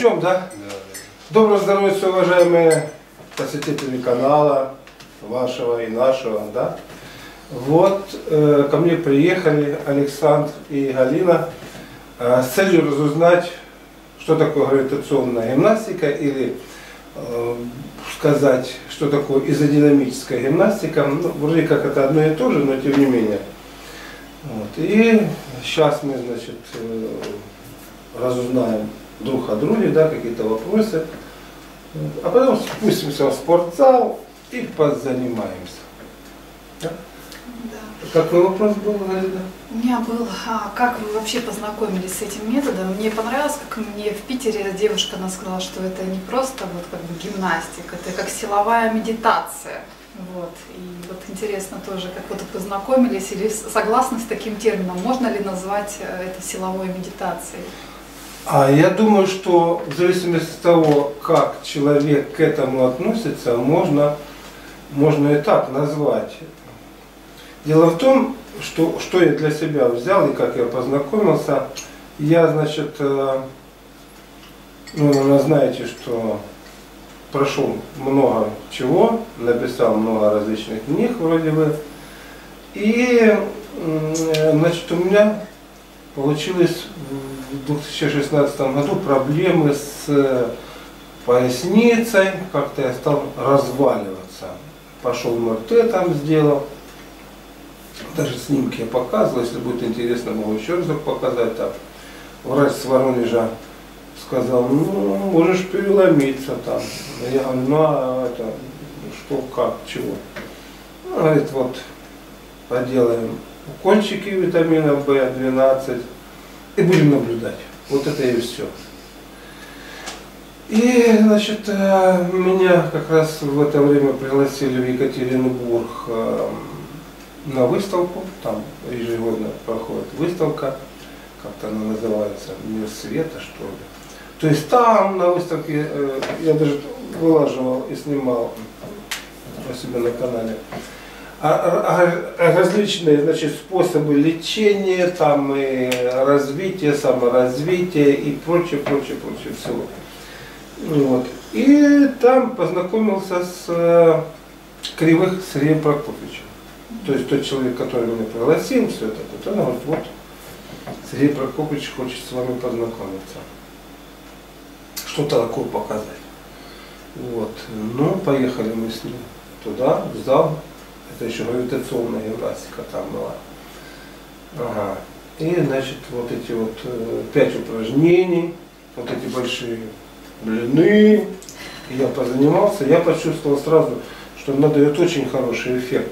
Начнем, да? Да. Доброго здоровья, уважаемые посетители канала вашего и нашего, да? Вот ко мне приехали Александр и Галина с целью разузнать, что такое гравитационная гимнастика или сказать, что такое изодинамическая гимнастика. Ну, вроде как это одно и то же, но тем не менее. Вот. И сейчас мы, значит, разузнаем друг о друге, да, какие-то вопросы. А потом спустимся в спортзал и позанимаемся. Да? Да. Какой вопрос был, Галина? У меня был, как вы вообще познакомились с этим методом? Мне понравилось, как мне в Питере девушка она сказала, что это не просто вот как бы гимнастика, это как силовая медитация. Вот. И вот интересно тоже, как вот познакомились или согласны с таким термином, можно ли назвать это силовой медитацией? Я думаю, что в зависимости от того, как человек к этому относится, можно и так назвать. Дело в том, что я для себя взял и как я познакомился. Я, значит, вы знаете, что прошел много чего, написал много различных книг вроде бы. И, значит, у меня получилось в 2016 году проблемы с поясницей, как-то я стал разваливаться. Пошел МРТ там сделал, даже снимки я показывал, если будет интересно, могу еще разок показать. Так. Врач с Воронежа сказал, ну, можешь переломиться там. Я говорю, это, что, как, чего. Он говорит, вот, поделаем укольчики витамина В12 и будем наблюдать. Вот это и все. И, значит, меня как раз в это время пригласили в Екатеринбург на выставку. Там ежегодно проходит выставка, как-то она называется, «Мир света», что ли. То есть там на выставке, я даже вылаживал и снимал у себя на канале, различные, значит, способы лечения, там и развития, саморазвития и прочее всего. Вот. И там познакомился с Кривых Сергеем Прокопьевичем. То есть тот человек, который меня пригласил, все это, он говорит, вот Сергей Прокопьевич хочет с вами познакомиться. Что-то такое показать. Вот. Ну, поехали мы с ним туда, в зал. Это еще гравитационная гимнастика там была. Ага. И, значит, вот эти вот 5 упражнений, вот эти большие длины. Я позанимался, я почувствовал сразу, что она дает очень хороший эффект.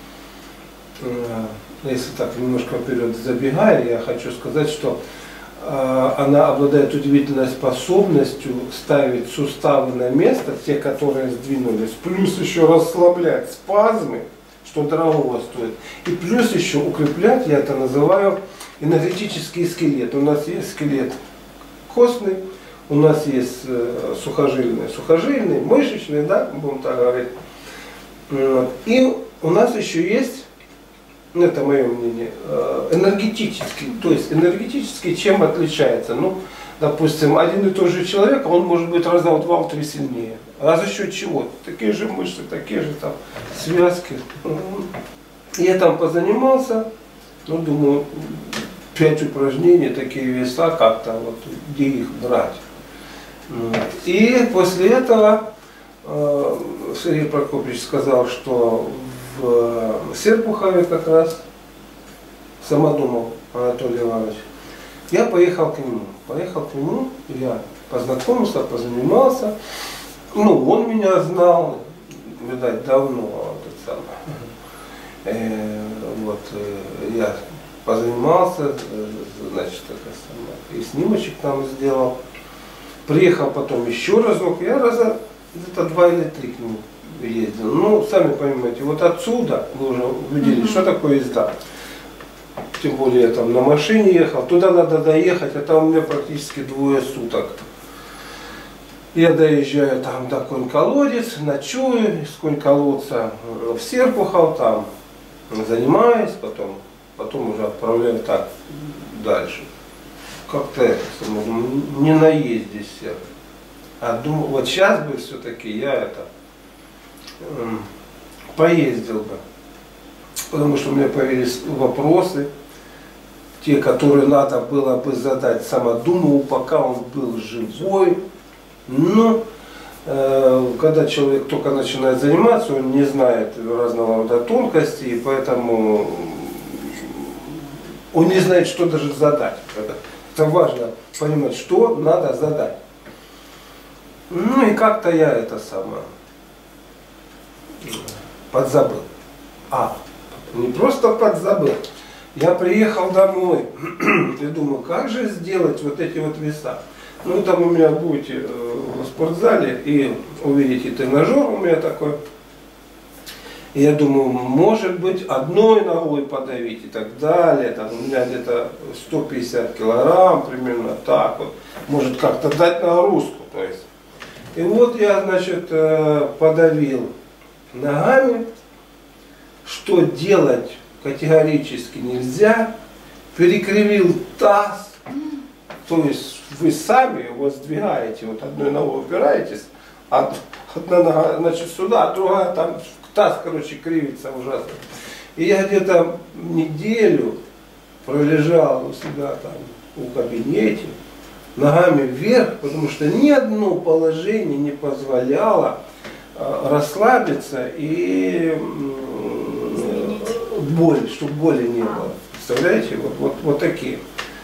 Если так немножко вперед забегая, я хочу сказать, что она обладает удивительной способностью ставить суставы на место, те, которые сдвинулись, плюс еще расслаблять спазмы, что дорогого стоит, и плюс еще укреплять, я это называю, энергетический скелет. У нас есть скелет костный, у нас есть сухожильный, мышечный, да, будем так говорить. И у нас еще есть, это мое мнение, энергетический. То есть энергетический чем отличается? Ну, допустим, один и тот же человек, он может быть раза в 2-3 сильнее. А за счет чего? Такие же мышцы, такие же там связки. Я там позанимался, ну, думаю, 5 упражнений, такие веса, как-то вот, где их брать. И после этого Сергей Прокопьевич сказал, что в Серпухове как раз Самодумов Анатолий Иванович. Я поехал к нему, я познакомился, позанимался. Ну, он меня знал, видать, давно, вот, я позанимался, значит, и снимочек там сделал. Приехал потом еще разок, я раза где-то 2 или 3 к нему ездил. Ну, сами понимаете, вот отсюда вы уже увидели, что такое езда. Тем более я там на машине ехал, туда надо доехать, а там у меня практически 2 суток. Я доезжаю там до Конь-колодец, ночую из Конь-колодца в Серпухов, там занимаюсь, потом уже отправляю так дальше. Как-то не наездись. А думаю, вот сейчас бы все-таки я это поездил бы. Потому что у меня появились вопросы, те, которые надо было бы задать. Сама думал, пока он был живой. Но когда человек только начинает заниматься, он не знает разного рода тонкостей, и поэтому он не знает, что даже задать. Это важно понимать, что надо задать. Ну и как-то я это самое подзабыл. Не просто подзабыл. Я приехал домой и думаю, как же сделать вот эти вот веса. Ну там у меня будете в спортзале и увидите тренажер у меня такой. И я думаю, может быть, одной ногой подавить и так далее. Там у меня где-то 150 килограмм, примерно так вот. Может как-то дать нагрузку. То есть. И вот я, значит, подавил ногами. Что делать категорически нельзя. Перекривил таз. То есть вы сами его сдвигаете, вот одной ногой упираетесь, одна нога, значит, сюда, а другая там, таз, короче, кривится ужасно. И я где-то неделю пролежал у себя там в кабинете, ногами вверх, потому что ни одно положение не позволяло расслабиться и боль, чтобы боли не было. Представляете, вот такие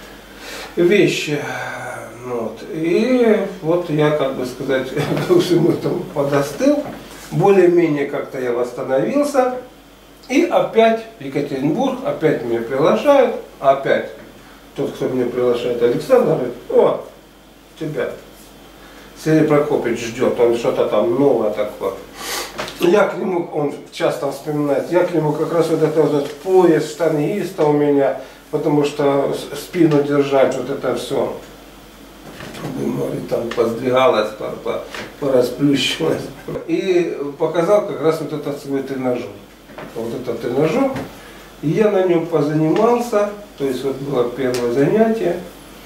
вещи. Вот. И вот я, как бы сказать, уже мы там подостыл, более-менее как-то я восстановился. И опять Екатеринбург, опять меня приглашают, опять тот, кто меня приглашает, Александр, говорит, о, тебя Сергей Прокопьевич ждет, он что-то там новое такое. Я к нему, он часто вспоминает, я к нему как раз вот этот пояс штангиста у меня, потому что спину держать, вот это все. Говорит, там подвигалось, порасплющилось. И показал как раз вот этот свой тренажер. Вот этот тренажер. И я на нем позанимался, то есть вот было первое занятие.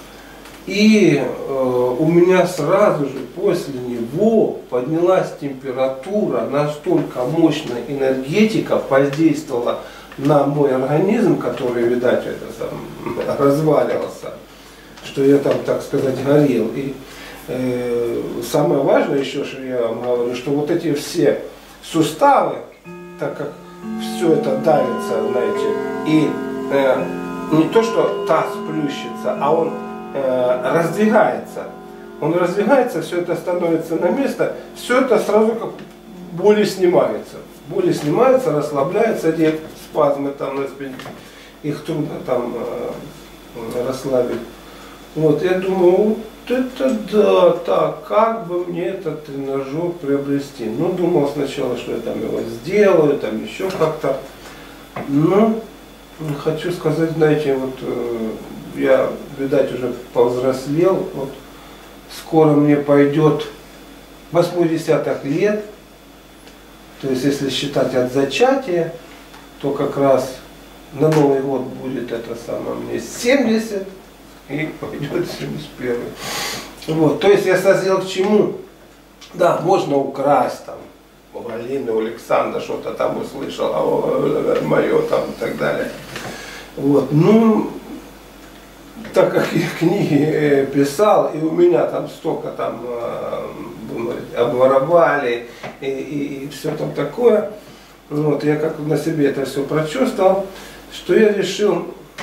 И у меня сразу же после него поднялась температура, настолько мощная энергетика воздействовала на мой организм, который, видать, это сам разваливался, что я там, так сказать, горел. И самое важное еще, что я вам говорю, что вот эти все суставы, так как все это давится, знаете, и не то, что таз плющится, а он раздвигается. Он раздвигается, все это становится на место, все это сразу как боли снимается. Боли снимаются, расслабляются, где спазмы там на спине, их трудно там расслабить. Вот, я думаю, вот это да, так, как бы мне этот тренажер приобрести? Ну, думал сначала, что я там его сделаю, там еще как-то. Ну, хочу сказать, знаете, вот я, видать, уже повзрослел, вот скоро мне пойдет 80-х лет, то есть если считать от зачатия, то как раз на Новый год будет это самое мне 70, и пойдет 71. Вот, то есть я созрел к чему? Да, можно украсть там у Алины, у Александра что-то там услышал, мое там и так далее. Вот, ну, так как я книги писал, и у меня там столько там обворовали, и все там такое, вот, я как на себе это все прочувствовал, что я решил,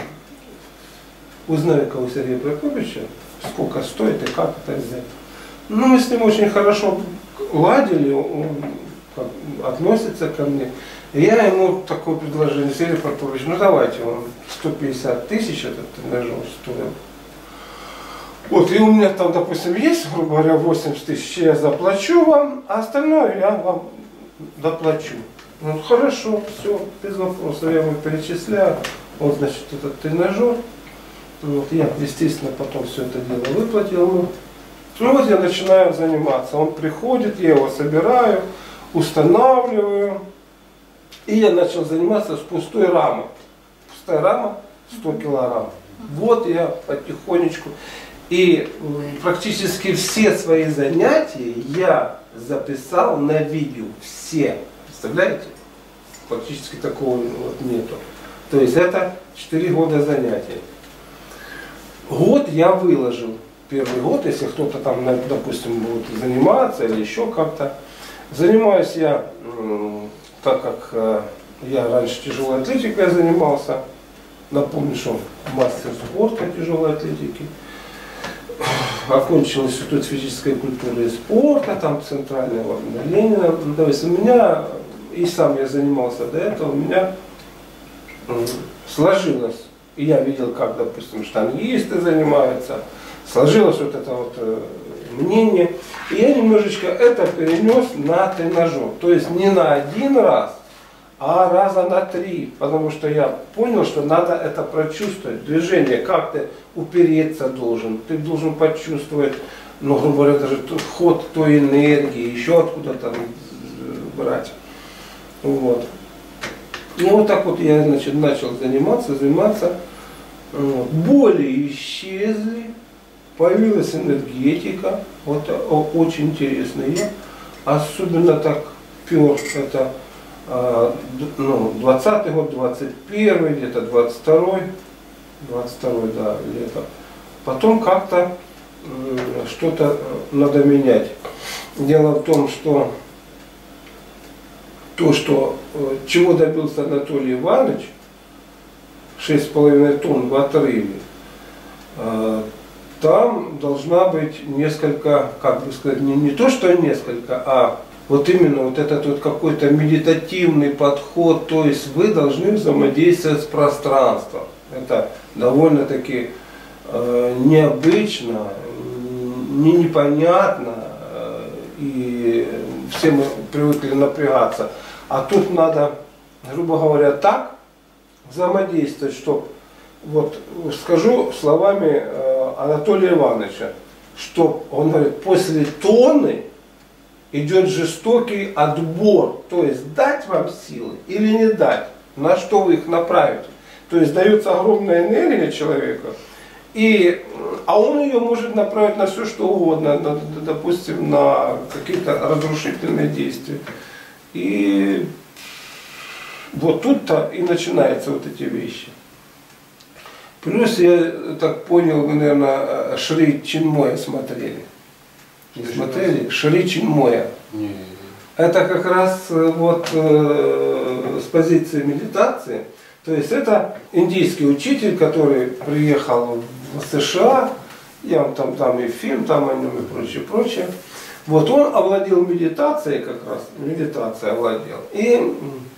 узнаю у Сергея Прокопьевича, сколько стоит и как это взять. Ну, мы с ним очень хорошо ладили, он относится ко мне. И я ему такое предложение: Сергей Прокопьевич, ну давайте, он 150 тысяч этот тренажер стоил. Вот, и у меня там, допустим, есть, грубо говоря, 80 тысяч, я заплачу вам, а остальное я вам доплачу. Ну, хорошо, все, без вопросов, я ему перечисляю. Вот, значит, этот тренажер. Вот, я, естественно, потом все это дело выплатил ему. Ну вот я начинаю заниматься. Он приходит, я его собираю, устанавливаю. И я начал заниматься с пустой рамой. Пустая рама 100 килограмм. Вот я потихонечку. И практически все свои занятия я записал на видео. Все. Представляете? Практически такого вот нету. То есть это 4 года занятий. Год я выложил. Первый год, если кто-то там, допустим, будет заниматься или еще как-то. Занимаюсь я, так как я раньше тяжелой атлетикой занимался. Напомню, что мастер спорта тяжелой атлетики. Окончил Институт физической культуры и спорта, там центрального Ленина. То есть у меня, и сам я занимался до этого, у меня сложилось, и я видел, как, допустим, штангисты занимаются, сложилось вот это вот мнение, и я немножечко это перенес на тренажер. То есть не на 1 раз, а раза на 3, потому что я понял, что надо это прочувствовать. Движение, как ты упереться должен, ты должен почувствовать, ну, грубо говоря, даже ход той энергии, еще откуда-то брать. Вот. И вот так вот я, значит, начал заниматься. Вот. Боли исчезли, появилась энергетика, вот очень интересно. Я особенно так пер это 20-й год, 21-й, где-то 22-й, да, лето. Потом как-то что-то надо менять. Дело в том, что чего добился Анатолий Иванович, 6,5 тонн в отрыве, там должна быть несколько, как бы сказать, не то что несколько, а вот именно вот этот вот какой-то медитативный подход, то есть вы должны взаимодействовать с пространством. Это довольно-таки необычно, непонятно, и все мы привыкли напрягаться. А тут надо, грубо говоря, так взаимодействовать, что, вот скажу словами Анатолия Ивановича, что он говорит, после тонны идет жестокий отбор, то есть дать вам силы или не дать, на что вы их направите. То есть дается огромная энергия человека, а он ее может направить на все что угодно, допустим, на какие-то разрушительные действия. И вот тут-то и начинаются вот эти вещи. Плюс, я так понял, вы, наверное, Шри Чинмоя смотрели. Не смотрели? Шри Чинмоя. Это как раз вот с позиции медитации. То есть это индийский учитель, который приехал в США, я вам там и фильм там о нем и прочее. Вот он овладел медитацией как раз, медитацией овладел. И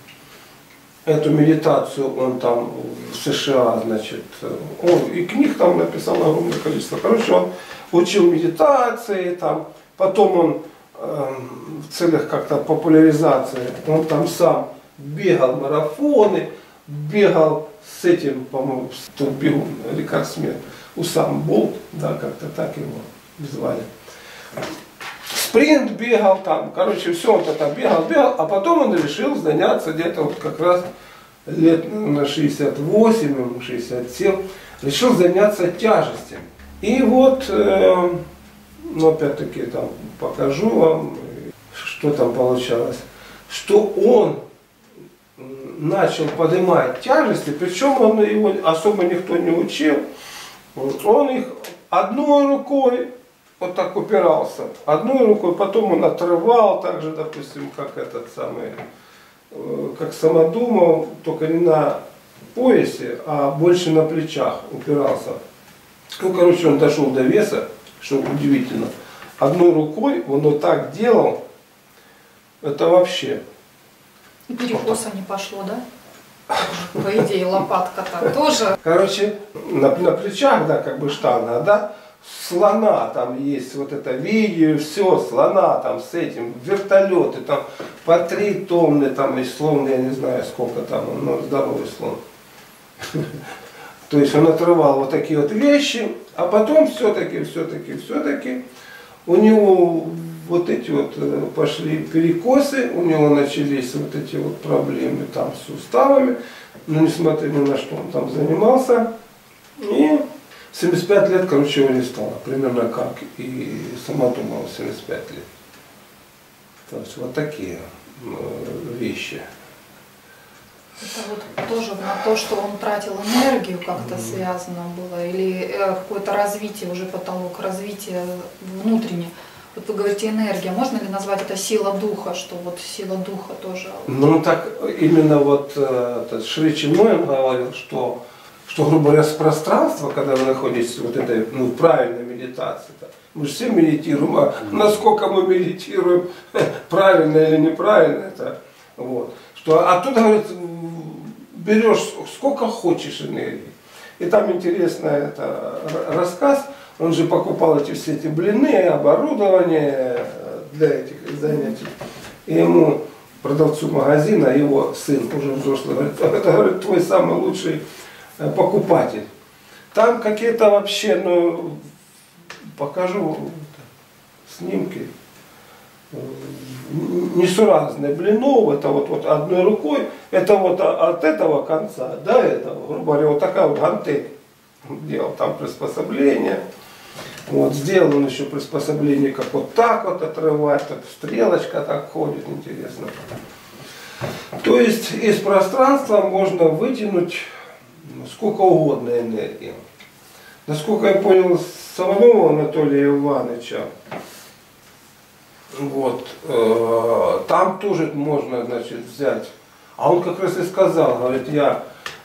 эту медитацию он там в США, значит, он и книг там написал огромное количество. Короче, он учил медитации, там, потом он в целях как-то популяризации, он там сам бегал марафоны, бегал с этим, по-моему, тот бегун, рекордсмен, Усам Болт, да, как-то так его звали. Спринт бегал там, короче, все он это бегал, а потом он решил заняться где-то вот как раз лет на 68, 67, решил заняться тяжестями. И вот, ну опять-таки там покажу вам, что там получалось, что он начал поднимать тяжести, причем он его особо никто не учил, он их одной рукой вот так упирался, одной рукой, потом он отрывал, так же, допустим, как этот самый, как самодумал, только не на поясе, а больше на плечах упирался. Ну, короче, он дошел до веса, что удивительно. Одной рукой он вот так делал, это вообще. И перекоса не пошло, да? По идее, лопатка-то тоже. Короче, на плечах, да, как бы штанга, да, слона там есть, вот это видео, все, слона там с этим, вертолеты там по 3 тонны, там и слон, я не знаю сколько там, но здоровый слон. То есть он отрывал вот такие вот вещи, а потом все-таки у него вот эти вот пошли перекосы, у него начались вот эти вот проблемы там с суставами, но несмотря ни на что он там занимался. И В 75 лет, короче, его не стало. Примерно как и Самодумова в 75 лет. То есть вот такие вещи. Это вот тоже на то, что он тратил энергию, как-то связано было, или какое-то развитие, уже потолок развития внутреннее. Вот вы говорите энергия, можно ли назвать это сила духа, что вот сила духа тоже? Ну так именно вот Шри Чинмоен говорил, что, грубо говоря, с пространства, когда вы находитесь вот этой правильной медитации, мы же все медитируем, а насколько мы медитируем, правильно или неправильно, это вот. Что оттуда, говорит, берешь сколько хочешь энергии. И там интересно это рассказ, он же покупал все эти блины, оборудование для этих занятий. И ему, продавцу магазина, его сын, уже взрослый, говорит, это, говорит, твой самый лучший покупатель. Там какие-то вообще, покажу снимки, несуразные блинов, это вот одной рукой, это вот от этого конца до этого, грубо говоря, вот такая вот гантель. Делал там приспособление. Вот, сделал он еще приспособление, как вот так вот отрывать, так стрелочка так ходит, интересно. То есть из пространства можно вытянуть сколько угодно энергии. Насколько я понял, самого Анатолия Ивановича, вот, там тоже можно, значит, взять. А он как раз и сказал, говорит, я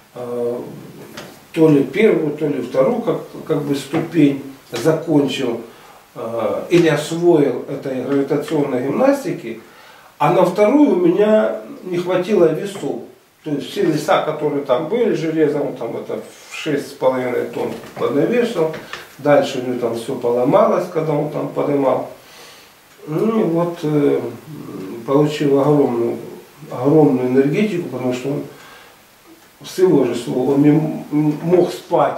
то ли первую, то ли вторую как бы ступень закончил или освоил этой гравитационной гимнастики, а на вторую у меня не хватило весов. То есть все веса, которые там были, железом там это в 6,5 тонн поднавешивал, дальше у него там все поломалось, когда он там поднимал. Ну и вот получил огромную энергетику, потому что он, с его же слова, он не мог спать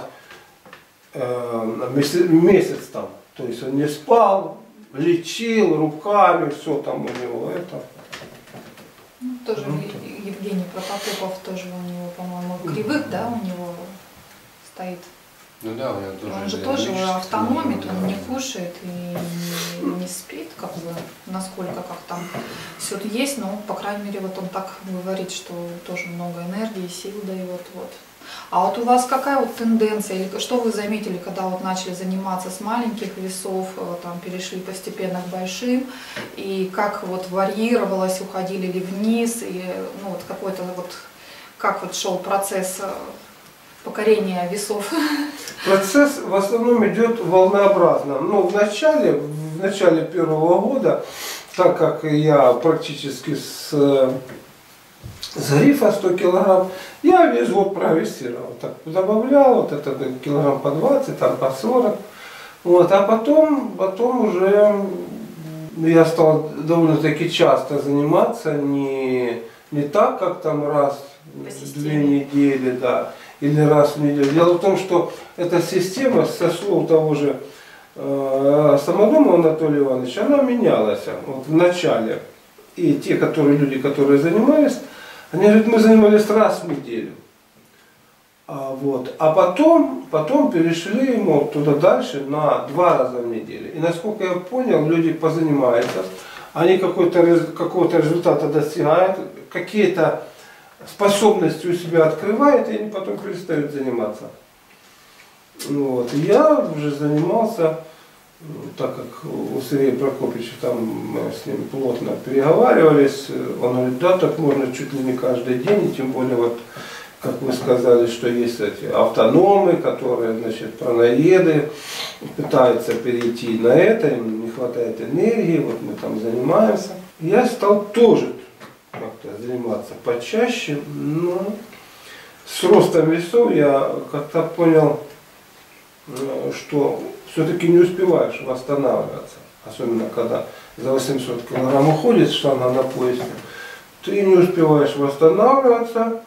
месяц там. То есть он не спал, лечил руками, все там у него это. Ну, тоже Евгений Протопопов тоже у него, по-моему, кривых, да, у него стоит. Ну да, у него тоже. Он же тоже автономит, он не кушает и не спит, как бы, насколько как там все есть, но, по крайней мере, вот он так говорит, что тоже много энергии, сил дает, вот. А вот у вас какая вот тенденция, или что вы заметили, когда вот начали заниматься с маленьких весов, там перешли постепенно к большим, и как вот варьировалось, уходили ли вниз, и ну вот какой-то вот, как вот шел процесс покорения весов? Процесс в основном идет волнообразно. Но в начале первого года, так как я практически с грифа 100 килограмм, я весь год провесировал. Так добавлял, вот это килограмм по 20, там по 40. Вот, а потом уже я стал довольно-таки часто заниматься, не так, как там раз в 2 недели, да, или раз в неделю. Дело в том, что эта система, со слов того же Самодумова Анатолия Ивановича, она менялась вот в начале. И те люди, которые занимались, они говорят, мы занимались раз в неделю. А потом перешли туда дальше на 2 раза в неделю. И насколько я понял, люди позанимаются, они какого-то результата достигают, какие-то способности у себя открывают, и они потом перестают заниматься. Вот. Я уже занимался, так как у Сергея Прокопьевича там мы с ним плотно переговаривались, он говорит, да, так можно чуть ли не каждый день, и тем более вот, как вы сказали, что есть эти автономы, которые, значит, праноеды, пытаются перейти на это, им не хватает энергии, вот мы там занимаемся. Я стал тоже как-то заниматься почаще, но с ростом весов я как-то понял, что все-таки не успеваешь восстанавливаться, особенно когда за 800 килограмм уходит штанга на поясе, ты не успеваешь восстанавливаться,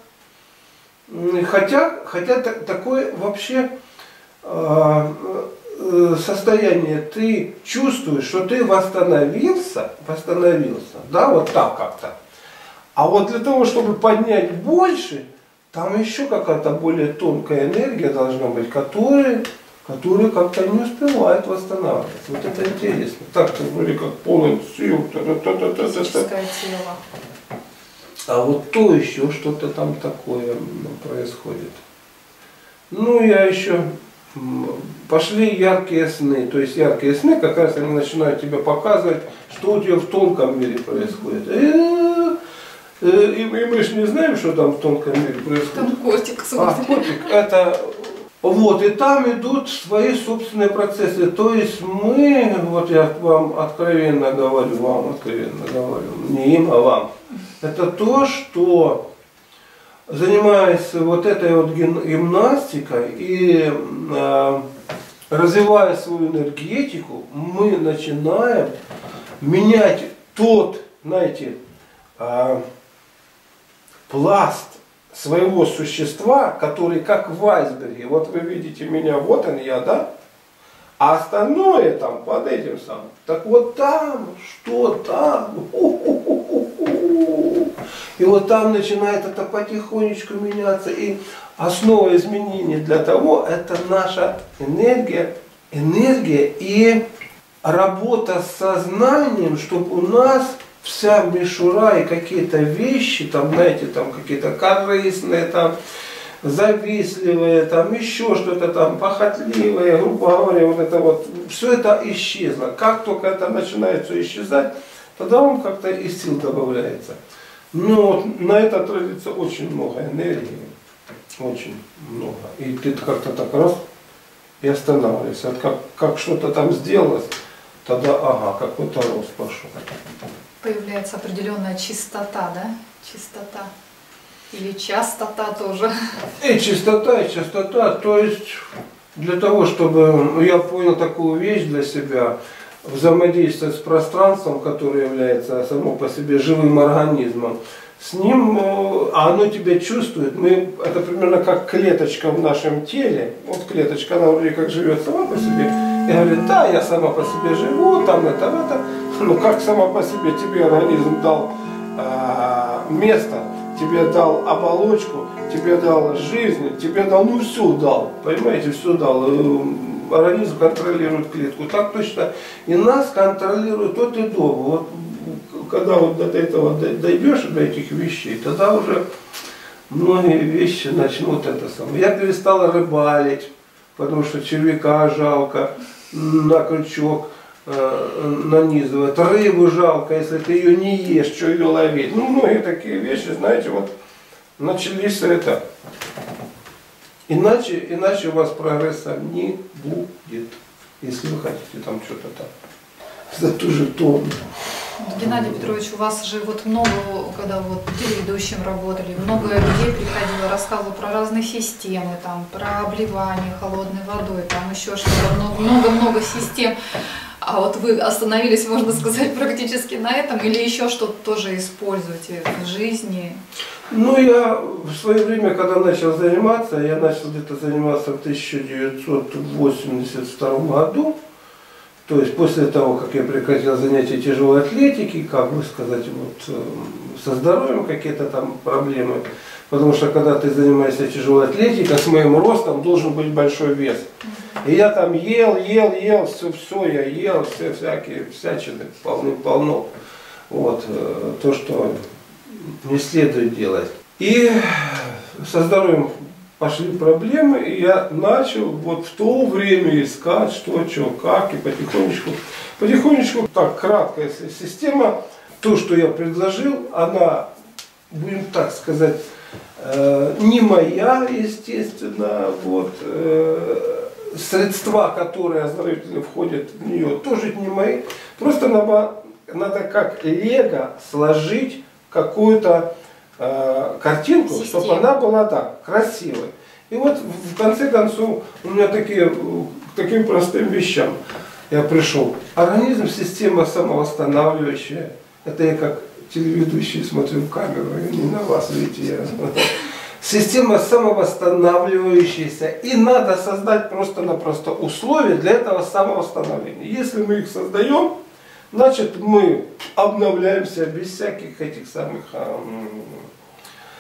хотя такое вообще состояние, ты чувствуешь, что ты восстановился, да, вот так как-то. А вот для того, чтобы поднять больше, там еще какая-то более тонкая энергия должна быть, которая которые как-то не успевают восстанавливаться. Вот это интересно. Так ты вроде как полон сил. Физическое тело. А вот то еще что-то там такое происходит. Ну, я еще... Пошли яркие сны. То есть яркие сны, как раз они начинают тебе показывать, что у тебя в тонком мире происходит. И мы же не знаем, что там в тонком мире происходит. Там котик смотрит. Котик, это... Вот, и там идут свои собственные процессы. То есть мы, вот я вам откровенно говорю, не им, а вам. Это то, что, занимаясь вот этой вот гимнастикой и развивая свою энергетику, мы начинаем менять тот, знаете, пласт своего существа, который как в айсберге. Вот вы видите меня, вот он я, да? А остальное там под этим самым. Так вот там, что там? И вот там начинает это потихонечку меняться. И основа изменений для того, это наша энергия. Энергия и работа с сознанием, чтобы у нас вся мишура и какие-то вещи, там, знаете, там какие-то корыстные, там, завистливые, там, еще что-то там, похотливые, грубо говоря, вот это вот, все это исчезло. Как только это начинает все исчезать, тогда он как-то и сил добавляется. Но вот на это тратится очень много энергии, очень много. И ты как-то так раз и останавливаешься. Как что-то там сделалось, тогда, ага, какой-то рост пошел. Появляется определенная чистота, да? Чистота. Или частота тоже. И чистота, то есть для того, чтобы я понял такую вещь для себя, взаимодействовать с пространством, которое является само по себе живым организмом, с ним, а оно тебя чувствует, это примерно как клеточка в нашем теле, вот клеточка, она вроде как живет сама по себе, и говорит, да, я сама по себе живу, там это, ну как сама по себе тебе организм дал место, тебе дал оболочку, тебе дал жизнь, тебе дал, ну все дал, понимаете, все дал. Организм контролирует клетку. Так точно и нас контролирует от и до. Вот, когда вот до этого дойдешь, до этих вещей, тогда уже многие вещи начнут это самое. Я перестала рыбалить, потому что червяка жалко, на крючок нанизывать. Рыбу жалко, если ты ее не ешь, что ее ловить. Ну, многие такие вещи, знаете, вот начались это. Иначе у вас прогресса не будет, если вы хотите там что-то там за ту же тонну. Геннадий Петрович, у вас же вот много, когда вот телеведущим работали, много людей приходило, рассказывало про разные системы, там, про обливание холодной водой, там еще что-то, много-много систем. А вот вы остановились, можно сказать, практически на этом, или еще что-то тоже используете в жизни? Ну, я в свое время, когда начал заниматься, я начал где-то заниматься в 1982 году, то есть после того, как я прекратил занятия тяжелой атлетики, как бы сказать, вот, со здоровьем какие-то там проблемы, потому что когда ты занимаешься тяжелой атлетикой, с моим ростом должен быть большой вес. И я там ел, все я ел, все всякие всячины, полно. Вот, то, что не следует делать. И со здоровьем пошли проблемы, и я начал вот в то время искать, что, как, и потихонечку, так, кратко, если система, то, что я предложил, она, будем так сказать, не моя, естественно, вот, средства, которые оздоровительно входят в нее, тоже не мои. Просто надо как лего сложить какую-то картинку, систему, чтобы она была так, красивой. И вот в конце концов у меня к таким простым вещам я пришел. Организм, система самовосстанавливающая. Это я как телеведущий смотрю в камеру, и не на вас, видите, я. Система самовосстанавливающаяся, и надо создать просто-напросто условия для этого самовосстановления. Если мы их создаем, значит мы обновляемся без всяких этих самых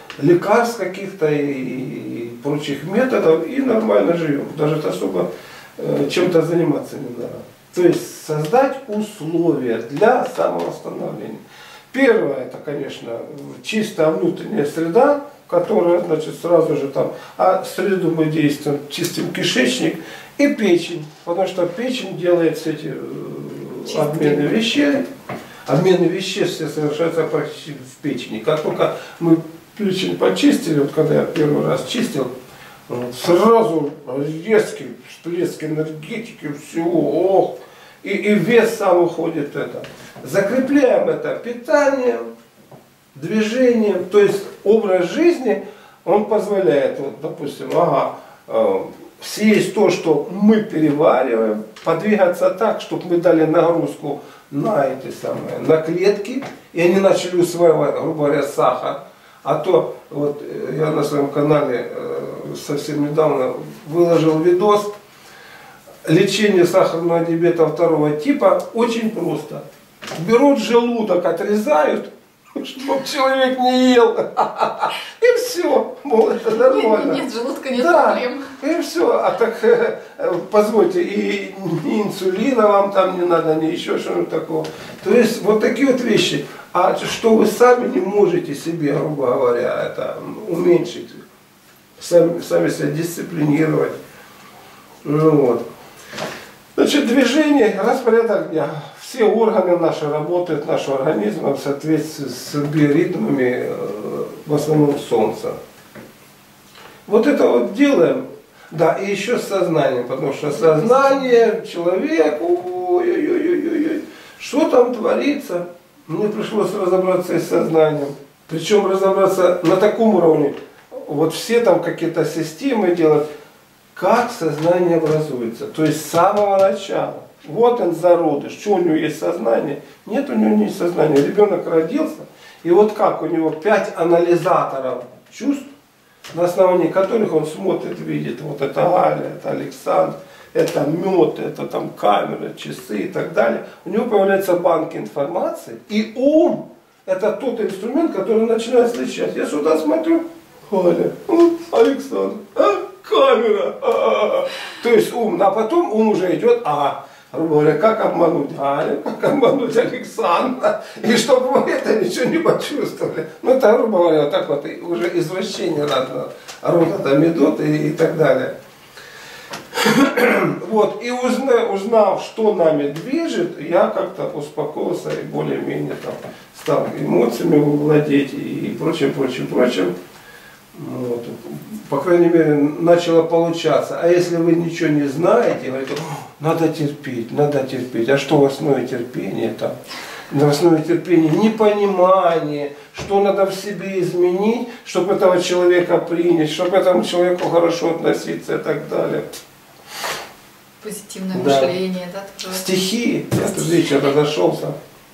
лекарств каких-то и прочих методов, и нормально живем. Даже особо чем-то заниматься не надо. То есть создать условия для самовосстановления. Первое, это, конечно, чистая внутренняя среда, которая, значит, сразу же там, а среду мы действуем, чистим кишечник и печень, потому что печень делает все эти обмены вещей. Обмены веществ все совершаются практически в печени. Как только мы печень почистили, вот когда я первый раз чистил, вот, сразу резкий всплеск энергетики, всего, ох, и вес сам уходит это. Закрепляем это питанием, движением, то есть образ жизни, он позволяет, вот, допустим, съесть то, что мы перевариваем, подвигаться так, чтобы мы дали нагрузку на эти самые, на клетки, и они начали усваивать, грубо говоря, сахар. А то, вот я на своем канале совсем недавно выложил видос, лечение сахарного диабета второго типа очень просто. Берут желудок, отрезают, чтобы человек не ел, и все, мол, это нормально. Нет, желудка нет да, проблем. И все, а так, позвольте, и ни инсулина вам там не надо, ни еще что-нибудь такого. То есть вот такие вот вещи. А что вы сами не можете себе, грубо говоря, это уменьшить, сами себя дисциплинировать. Ну, вот. Значит, движение, распорядок дня. Все органы наши работают, нашего организма в соответствии с биоритмами, в основном Солнца. Вот это вот делаем. Да, и еще с сознанием, потому что сознание, человек, ой-ой-ой-ой-ой, что там творится? Мне пришлось разобраться и с сознанием. Причем разобраться на таком уровне. Вот все там какие-то системы делают. Как сознание образуется. То есть с самого начала. Вот он зародыш. Что у него есть сознание? Нет, у него не сознания. Ребенок родился. И вот как у него 5 анализаторов чувств, на основании которых он смотрит, видит. Вот это Галя, это Александр, это мед, это там камера, часы и так далее. У него появляется банк информации. И ум — это тот инструмент, который начинает сличать. Я сюда смотрю, Галя, Александр, камера. То есть ум. А потом ум уже идет, грубо говоря, как обмануть Галю, как обмануть Александра. И чтобы мы это ничего не почувствовали. Ну это, грубо говоря, вот так вот уже извращение разного рода там идут и так далее. Вот, и узнав, что нами движет, я как-то успокоился и более-менее там стал эмоциями владеть и прочим. Вот. По крайней мере, начало получаться. А если вы ничего не знаете, говорите, надо терпеть. А что в основе терпения там? В основе терпения непонимание, что надо в себе изменить, чтобы этого человека принять, чтобы этому человеку хорошо относиться и так далее. Позитивное мышление, да? Стихи. Я тут вечер разошелся.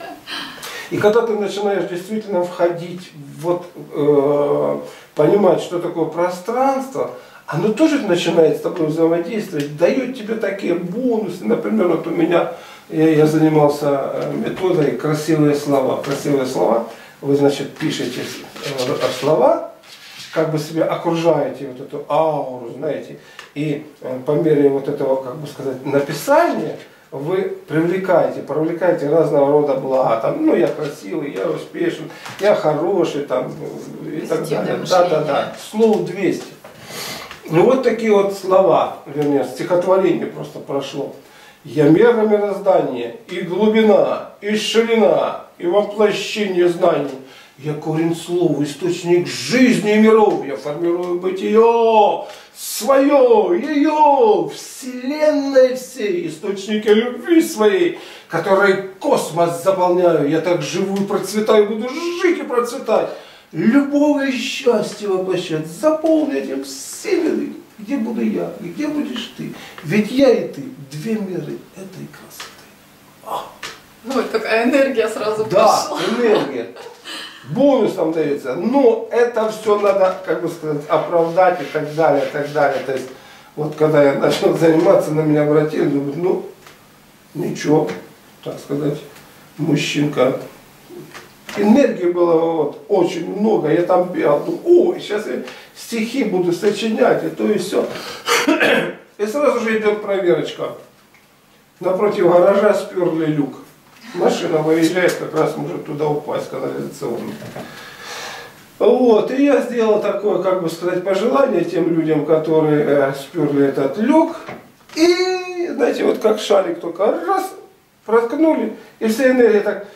И когда ты начинаешь действительно входить, вот, понимать, что такое пространство, оно тоже начинает с тобой взаимодействовать, дает тебе такие бонусы. Например, вот у меня, я занимался методой красивые слова. Красивые слова, вы, значит, пишете слова, как бы себе окружаете вот эту ауру, знаете, и по мере вот этого, как бы сказать, написания, вы привлекаете разного рода блага. Там, я красивый, я успешен, я хороший, там, и так далее. Да. Слов 200. Ну вот такие вот слова, вернее, стихотворение просто прошло. Я мера мироздания, и глубина, и ширина, и воплощение знаний. Я корень слов, источник жизни и миров. Я формирую бытие свое, ее, вселенной всей, источники любви своей, которой космос заполняю. Я так живу и процветаю, буду жить и процветать. Любовь и счастье воплощать, заполнить этим все миры. Где буду я, и где будешь ты? Ведь я и ты, 2 миры этой красоты. Вот такая энергия сразу пошла. Да, энергия. Бонусом дается, но это все надо, как бы сказать, оправдать и так далее, и так далее. То есть, вот когда я начал заниматься, на меня обратили, думаю, ничего, так сказать, мужчинка. Энергии было вот очень много, я там бегал, думаю, сейчас я стихи буду сочинять, и то и все. И сразу сразу же идет проверочка. Напротив гаража сперли люк. Машина выезжает, как раз может туда упасть, канализационный. Вот, и я сделал такое, как бы сказать, пожелание тем людям, которые сперли этот люк. И, знаете, вот как шарик только раз, проткнули, и вся энергия так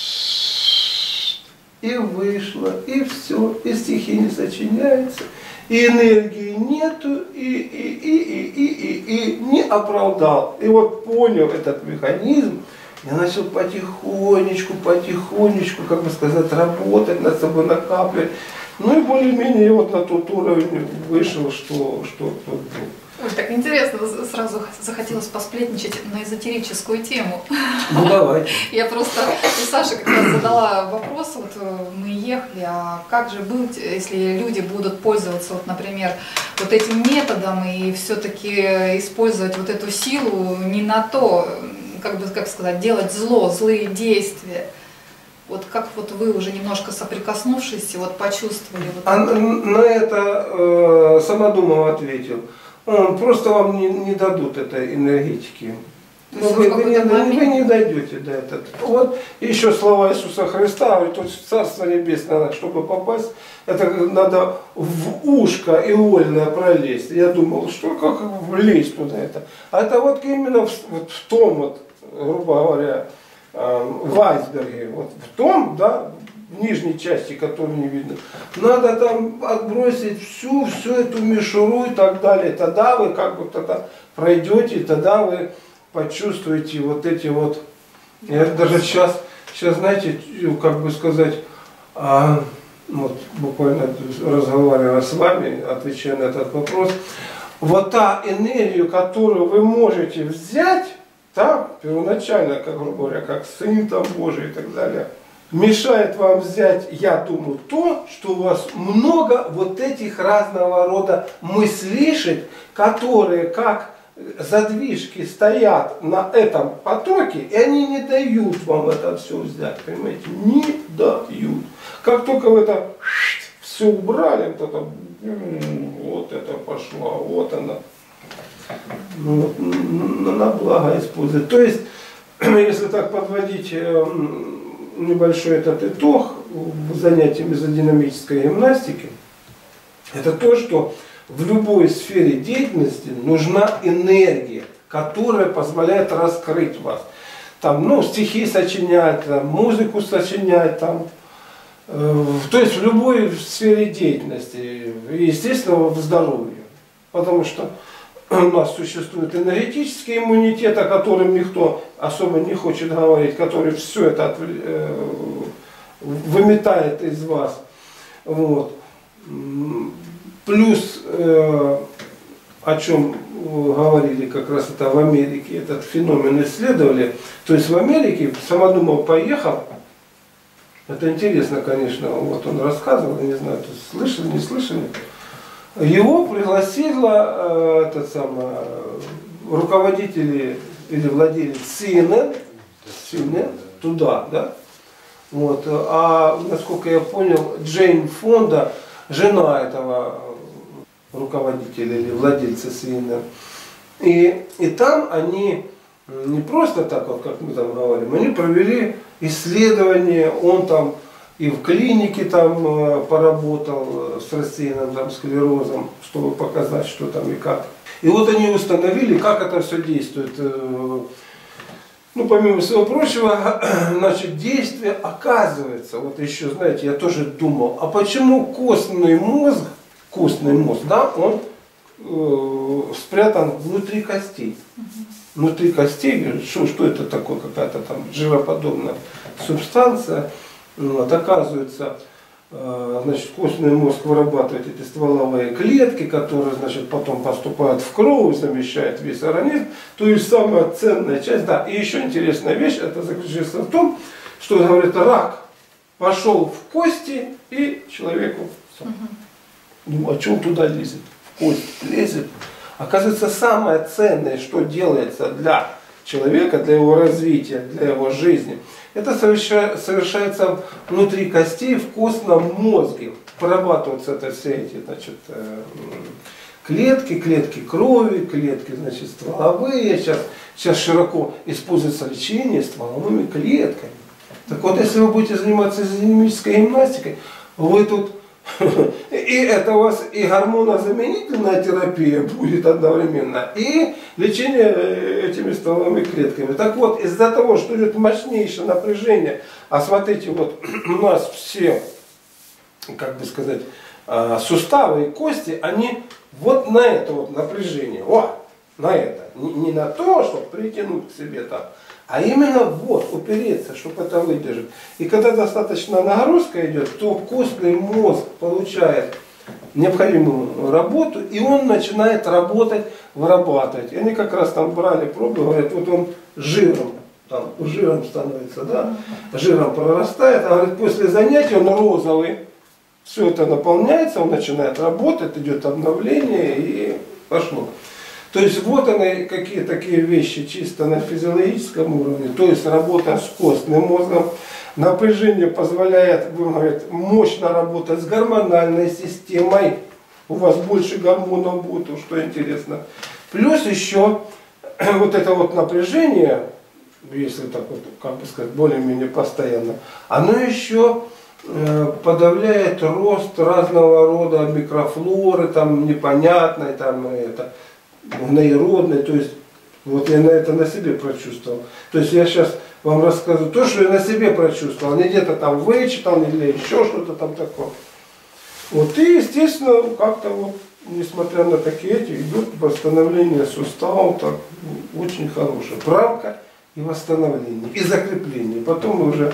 и вышла, и все, и стихи не сочиняются, и энергии нету, и не оправдал. И вот понял этот механизм, я начал потихонечку, как бы сказать, работать над собой, накапливать. Ну и более-менее вот на тот уровень вышел, что был. Ой, так интересно, сразу захотелось посплетничать на эзотерическую тему. Ну давайте. Я просто у Саши как раз задала вопрос, вот мы ехали, а как же быть, если люди будут пользоваться, вот, например, вот этим методом и все-таки использовать вот эту силу не на то, как сказать, делать зло, злые действия. Вот как вот вы уже немножко соприкоснувшись, вот почувствовали? Вот на это Самодумов ответил. Просто вам не дадут этой энергетики. Но вы не дойдете до этого. Вот еще слова Иисуса Христа, говорит, вот в Царство Небесное, чтобы попасть, это надо в ушко иольное пролезть. Я думал, что как влезть туда это. А это вот именно в том, вот, грубо говоря, в айсберге, вот в том, да, в нижней части, которую не видно, надо там отбросить всю эту мишуру и так далее. Тогда вы как бы тогда пройдете, тогда вы почувствуете вот эти вот. Я даже сейчас, знаете, как бы сказать, вот буквально разговаривая с вами, отвечая на этот вопрос, вот та энергию, которую вы можете взять, там, первоначально, как, грубо говоря, как Сын там Божий и так далее, мешает вам взять, я думаю, то, что у вас много вот этих разного рода мыслишек, которые как задвижки стоят на этом потоке, и они не дают вам это все взять, понимаете, не дают. Как только вы это все убрали, вот это пошло, вот она. Ну, на благо использовать. То есть, если так подводить небольшой этот итог занятия мезодинамической гимнастики, это то, что в любой сфере деятельности нужна энергия, которая позволяет раскрыть вас. Там, ну, стихи сочинять, там, музыку сочинять, там, то есть в любой сфере деятельности, и, естественно, в здоровье. Потому что у нас существует энергетический иммунитет, о котором никто особо не хочет говорить, который все это выметает из вас. Вот. Плюс, о чем говорили как раз это в Америке, этот феномен исследовали. То есть в Америке Самодумов поехал, это интересно, конечно, вот он рассказывал, я не знаю, слышали, не слышали. Его пригласила руководители или владелец CNN туда, да? Вот. А насколько я понял, Джейн Фонда, жена этого руководителя или владельца CNN. И там они не просто так, вот, как мы там говорим, они провели исследование, он там и в клинике там поработал с рассеянным там склерозом, чтобы показать, что там и как. И вот они установили, как это все действует. Ну, помимо всего прочего, значит, действие оказывается, вот еще, знаете, я тоже думал, а почему костный мозг, да, он спрятан внутри костей. Внутри костей, что это такое, какая-то там жироподобная субстанция. Вот, оказывается, значит, костный мозг вырабатывает эти стволовые клетки, которые, значит, потом поступают в кровь, замещают весь организм. То есть самая ценная часть, да, и еще интересная вещь, это заключается в том, что, говорит, рак пошел в кости и человеку сам. Ну, а что он туда лезет? В кость лезет. Оказывается, самое ценное, что делается для человека, для его развития, для его жизни, это совершается внутри костей, в костном мозге. Прорабатываются это все эти, значит, клетки крови, клетки, значит, стволовые. Сейчас широко используется лечение стволовыми клетками. Так вот, если вы будете заниматься динамической гимнастикой, вы тут, и это у вас и гормонозаменительная терапия будет одновременно, и лечение этими стволовыми клетками. Так вот, из-за того, что идет мощнейшее напряжение, а смотрите, вот у нас все, как бы сказать, суставы и кости, они вот на это вот напряжение, на это, не на то, чтобы притянуть к себе там, а именно вот, упереться, чтобы это выдержать. И когда достаточно нагрузка идет, то костный мозг получает необходимую работу, и он начинает работать, вырабатывать. И они как раз там брали пробы, говорят, вот он жиром становится, да, жиром прорастает, а говорит, после занятия он розовый, все это наполняется, он начинает работать, идет обновление и пошло. То есть вот они, какие такие вещи чисто на физиологическом уровне, то есть работа с костным мозгом, напряжение позволяет, говорит, мощно работать с гормональной системой, у вас больше гормонов будет, что интересно. Плюс еще вот это вот напряжение, если так вот, как бы сказать, более-менее постоянно, оно еще подавляет рост разного рода микрофлоры, там непонятной, там это, наиродной, то есть вот я это на себе прочувствовал. То есть я сейчас вам рассказываю то, что я на себе прочувствовал, не где-то там вычитал, или еще что-то там такое. Вот и естественно как-то вот, несмотря на такие эти, идет восстановление суставов, так, очень хорошее. Правка и восстановление, и закрепление. Потом вы уже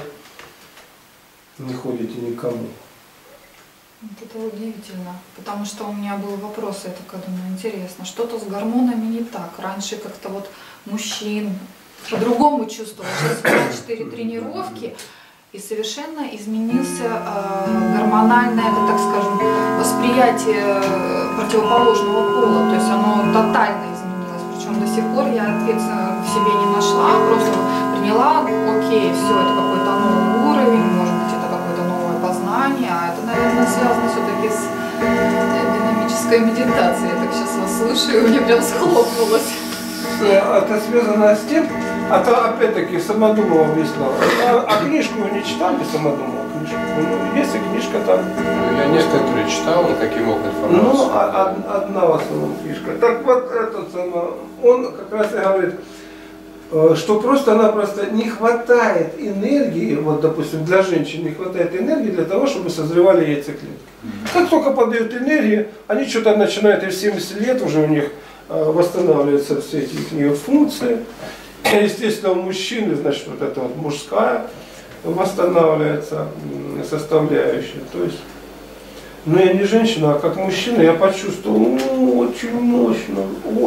не ходите никому. Вот это удивительно, потому что у меня был вопрос, я такая думаю, интересно, что-то с гормонами не так. Раньше как-то вот мужчин по-другому чувствовала. Сейчас было 4 тренировки, и совершенно изменился гормональное, так скажем, восприятие противоположного пола. То есть оно тотально изменилось. Причем до сих пор я ответственно в себе не нашла, просто приняла, окей, все, это какой-то новый уровень, может быть, это какое-то новое познание, а это, наверное, связано все-таки с динамической медитацией. Я так сейчас вас слушаю, и у меня прям схлопнулось. Это связано с тем, а то опять-таки Самодумова объясняла. А книжку вы не читали, Самодумова книжку? Ну, есть и книжка там. Я некоторые читал, но такие мог информацию. Ну, одна в основном книжка. Так вот, этот он как раз и говорит, что просто-напросто не хватает энергии, вот, допустим, для женщин не хватает энергии для того, чтобы созревали яйцеклетки. Как только подают энергию, они что-то начинают, и в 70 лет уже у них восстанавливаются все эти их функции. Естественно, у мужчины, значит, вот эта вот мужская восстанавливается составляющая. То есть, но я не женщина, а как мужчина, я почувствовал, очень мощно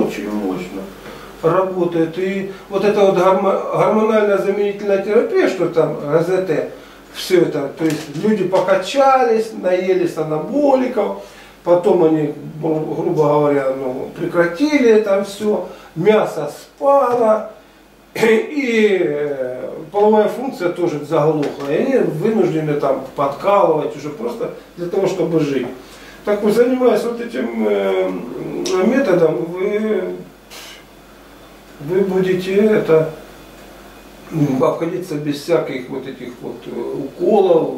работает. И вот эта вот гормональная заменительная терапия, что там, РЗТ, все это, то есть люди покачались, наелись анаболиков, потом они, грубо говоря, прекратили это все, мясо спало, и половая функция тоже заглохла, и они вынуждены там подкалывать уже просто для того, чтобы жить. Так вот, занимаясь вот этим методом, вы будете это обходиться без всяких вот этих вот уколов.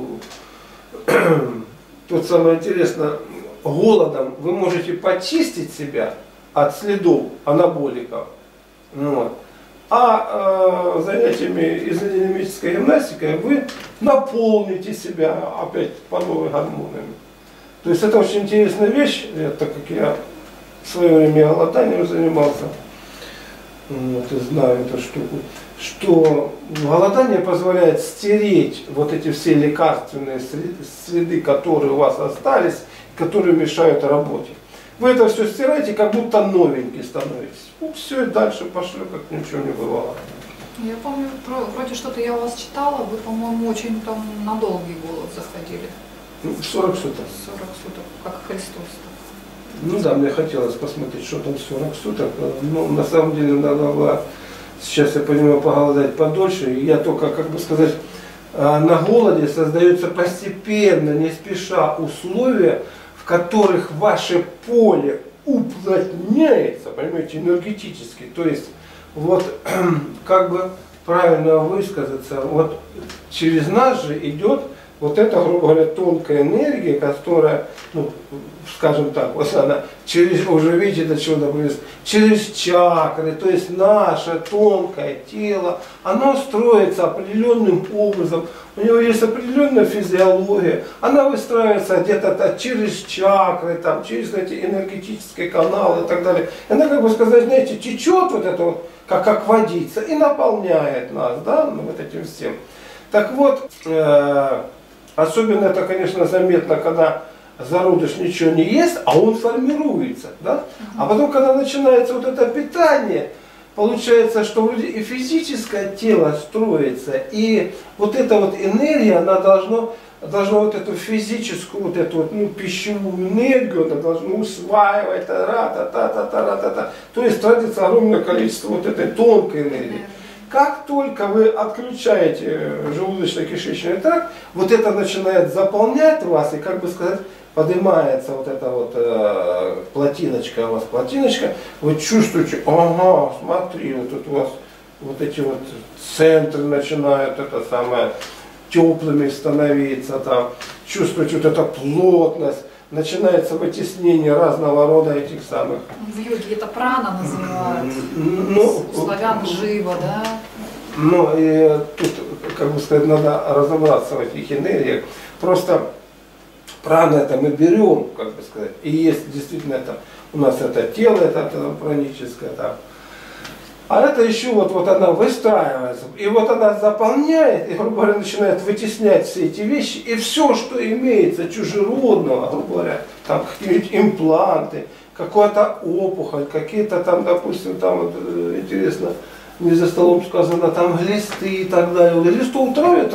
Тут самое интересное, голодом вы можете почистить себя от следов анаболиков. Вот. А занятиями изодинамической гимнастикой вы наполните себя опять по новым гормонами. То есть это очень интересная вещь, так как я в свое время голоданием занимался, вот, и знаю эту штуку, что голодание позволяет стереть вот эти все лекарственные следы, которые у вас остались, которые мешают работе. Вы это все стираете, как будто новенький становитесь. Ну, все, и дальше пошли, как ничего не бывало. Я помню, вроде что-то я у вас читала, вы, по-моему, очень там на долгий голод заходили. 40 суток. 40 суток, как Христос. Ну да, мне хотелось посмотреть, что там 40 суток. Но на самом деле надо было, сейчас я понимаю, поголодать подольше. И я только, как бы сказать, на голоде создаются постепенно, не спеша условия, в которых ваше поле уплотняется, понимаете, энергетически. То есть, вот, как бы правильно высказаться, вот через нас же идет вот эта, грубо говоря, тонкая энергия, которая, ну, скажем так, вот она через, уже видите, до чего добрались, через чакры, то есть наше тонкое тело, оно строится определенным образом, у него есть определенная физиология, она выстраивается где-то через чакры, там, через эти энергетические каналы и так далее. И она, как бы сказать, знаете, течет вот это вот, как водица, и наполняет нас, да, вот этим всем. Так вот, особенно это, конечно, заметно, когда зародыш ничего не ест, а он формируется, да? А потом, когда начинается вот это питание, получается, что вроде и физическое тело строится, и вот эта вот энергия, она должна вот эту физическую, вот эту вот, ну, пищевую энергию, она должна усваивать, та-та-та-та-та-та-та. То есть тратится огромное количество вот этой тонкой энергии. Как только вы отключаете желудочно-кишечный тракт, вот это начинает заполнять вас, и, как бы сказать, поднимается вот эта вот плотиночка у вас, вы чувствуете, ага, смотри, вот тут у вас вот эти вот центры начинают это самое теплыми становиться, там, чувствуете вот эту плотность, начинается вытеснение разного рода этих самых. В йоге это прана называют, ну, славян жива, да? Ну и тут, как бы сказать, надо разобраться в этих энергиях. Просто прана это мы берем, как бы сказать, и есть действительно это, у нас это тело, это праническое, там. А это еще вот она выстраивается, и вот она заполняет, и, грубо говоря, начинает вытеснять все эти вещи, и все, что имеется чужеродного, грубо говоря, там какие-нибудь импланты, какая-то опухоль, какие-то там, допустим, там вот, интересно, мне за столом сказано, там глисты и так далее. Глистов травят.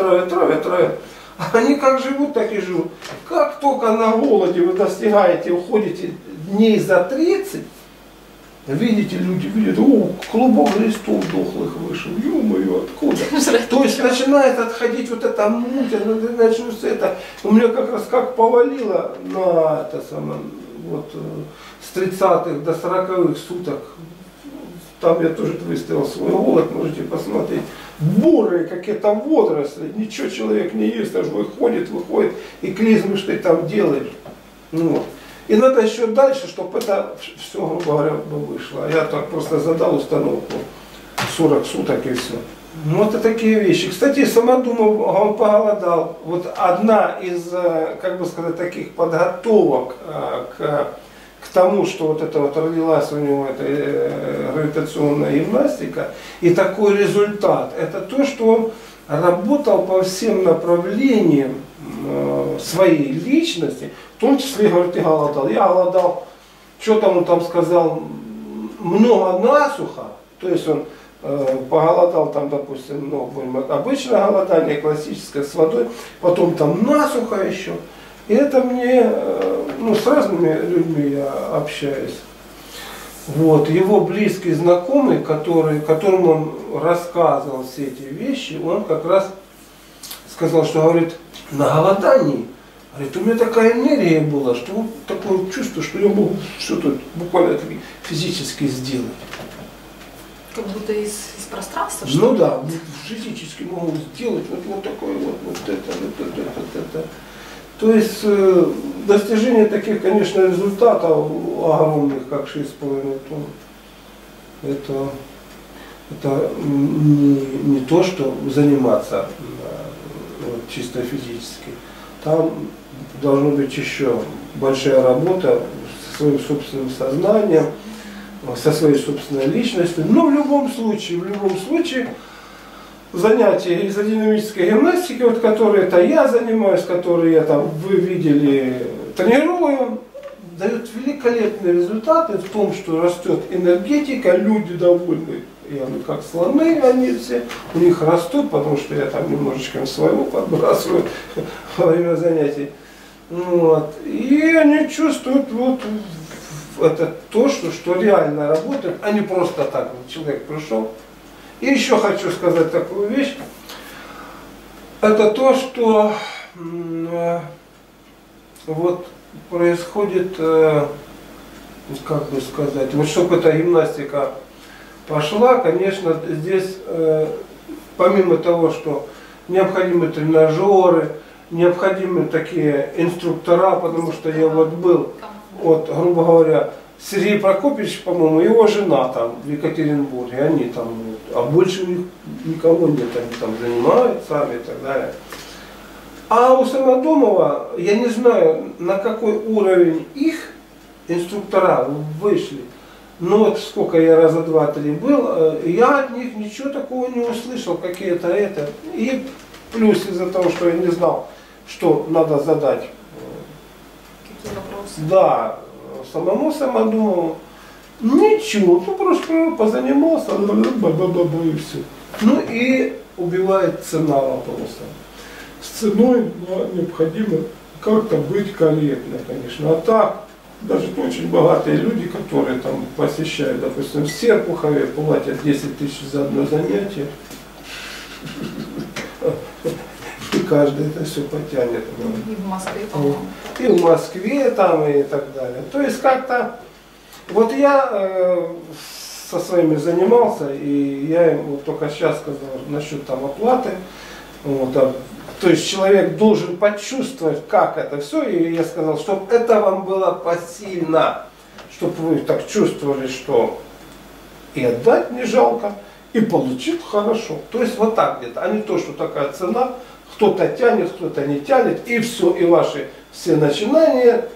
А они как живут, так и живут. Как только на голоде вы достигаете, уходите дней за 30, видите, люди видят, о, клубок глистов дохлых вышел, ё-моё, откуда? То есть начинает отходить вот эта муть, начнется это. У меня как раз как повалило на это самое, вот, с 30-х до 40-х суток. Там я тоже выставил свой голод, можете посмотреть. Бурые какие-то водоросли, ничего человек не ест, аж выходит, и клизмы что ты там делаешь. Ну, вот. И надо еще дальше, чтобы это все, грубо говоря, вышло. Я так просто задал установку 40 суток и все. Ну, это такие вещи. Кстати, сама думаю, он поголодал. Вот одна из, как бы сказать, таких подготовок к тому, что вот это вот родилась у него эта гравитационная гимнастика, и такой результат, это то, что он работал по всем направлениям своей личности, в том числе, говорит, и голодал. Я голодал, что там он там сказал, много насухо, то есть он поголодал там, допустим, ну, обычное голодание, классическое, с водой, потом там насухо еще. И это мне, ну, с разными людьми я общаюсь. Вот, его близкий знакомый, которому он рассказывал все эти вещи, он как раз сказал, что, говорит, на голодании, говорит, у меня такая энергия была, что вот такое чувство, что я могу что-то буквально физически сделать. Как будто из пространства, что Ну ли? да, физически могу сделать вот такое вот это. То есть достижение таких, конечно, результатов огромных, как 6,5 тонн, это не то, что заниматься вот, чисто физически. Там должна быть еще большая работа со своим собственным сознанием, со своей собственной личностью. Но в любом случае, занятия изодинамической гимнастики, вот, которые это я занимаюсь, которые я там, вы видели, тренирую, дают великолепные результаты в том, что растет энергетика, люди довольны, и они как слоны, они все, у них растут, потому что я там немножечко своего подбрасываю во время занятий. Вот. И они чувствуют вот это то, что реально работает, а не просто так, человек пришел. И еще хочу сказать такую вещь. Это то, что вот происходит как бы сказать, вот чтобы эта гимнастика пошла, конечно, здесь помимо того, что необходимы тренажеры, необходимы такие инструктора, потому что я вот был, вот, грубо говоря, Сергей Прокопьевич, по-моему, его жена там в Екатеринбурге, они там, а больше у них никого нет, они там занимаются сами и так далее. А у Самодумова, я не знаю, на какой уровень их инструктора вышли, но вот сколько я раза два-три был, я от них ничего такого не услышал, какие-то это. И плюс из-за того, что я не знал, что надо задать. Какие вопросы? Да, самому Самодумову. Ничего, ну просто позанимался, и все. Ну и убивает цена вопроса. С ценой необходимо как-то быть корректно, конечно. А так, даже очень богатые люди, которые там посещают, допустим, в Серпухове, платят 10 тысяч за одно занятие. И каждый это все потянет. И в Москве, по-моему. И в Москве там и так далее. То есть как-то, вот я со своими занимался, и я им вот только сейчас сказал насчет там оплаты. Вот, то есть человек должен почувствовать, как это все, и я сказал, чтобы это вам было посильно, чтобы вы так чувствовали, что и отдать не жалко, и получить хорошо. То есть вот так где-то, а не то, что такая цена, кто-то тянет, кто-то не тянет, и все, и ваши все начинания.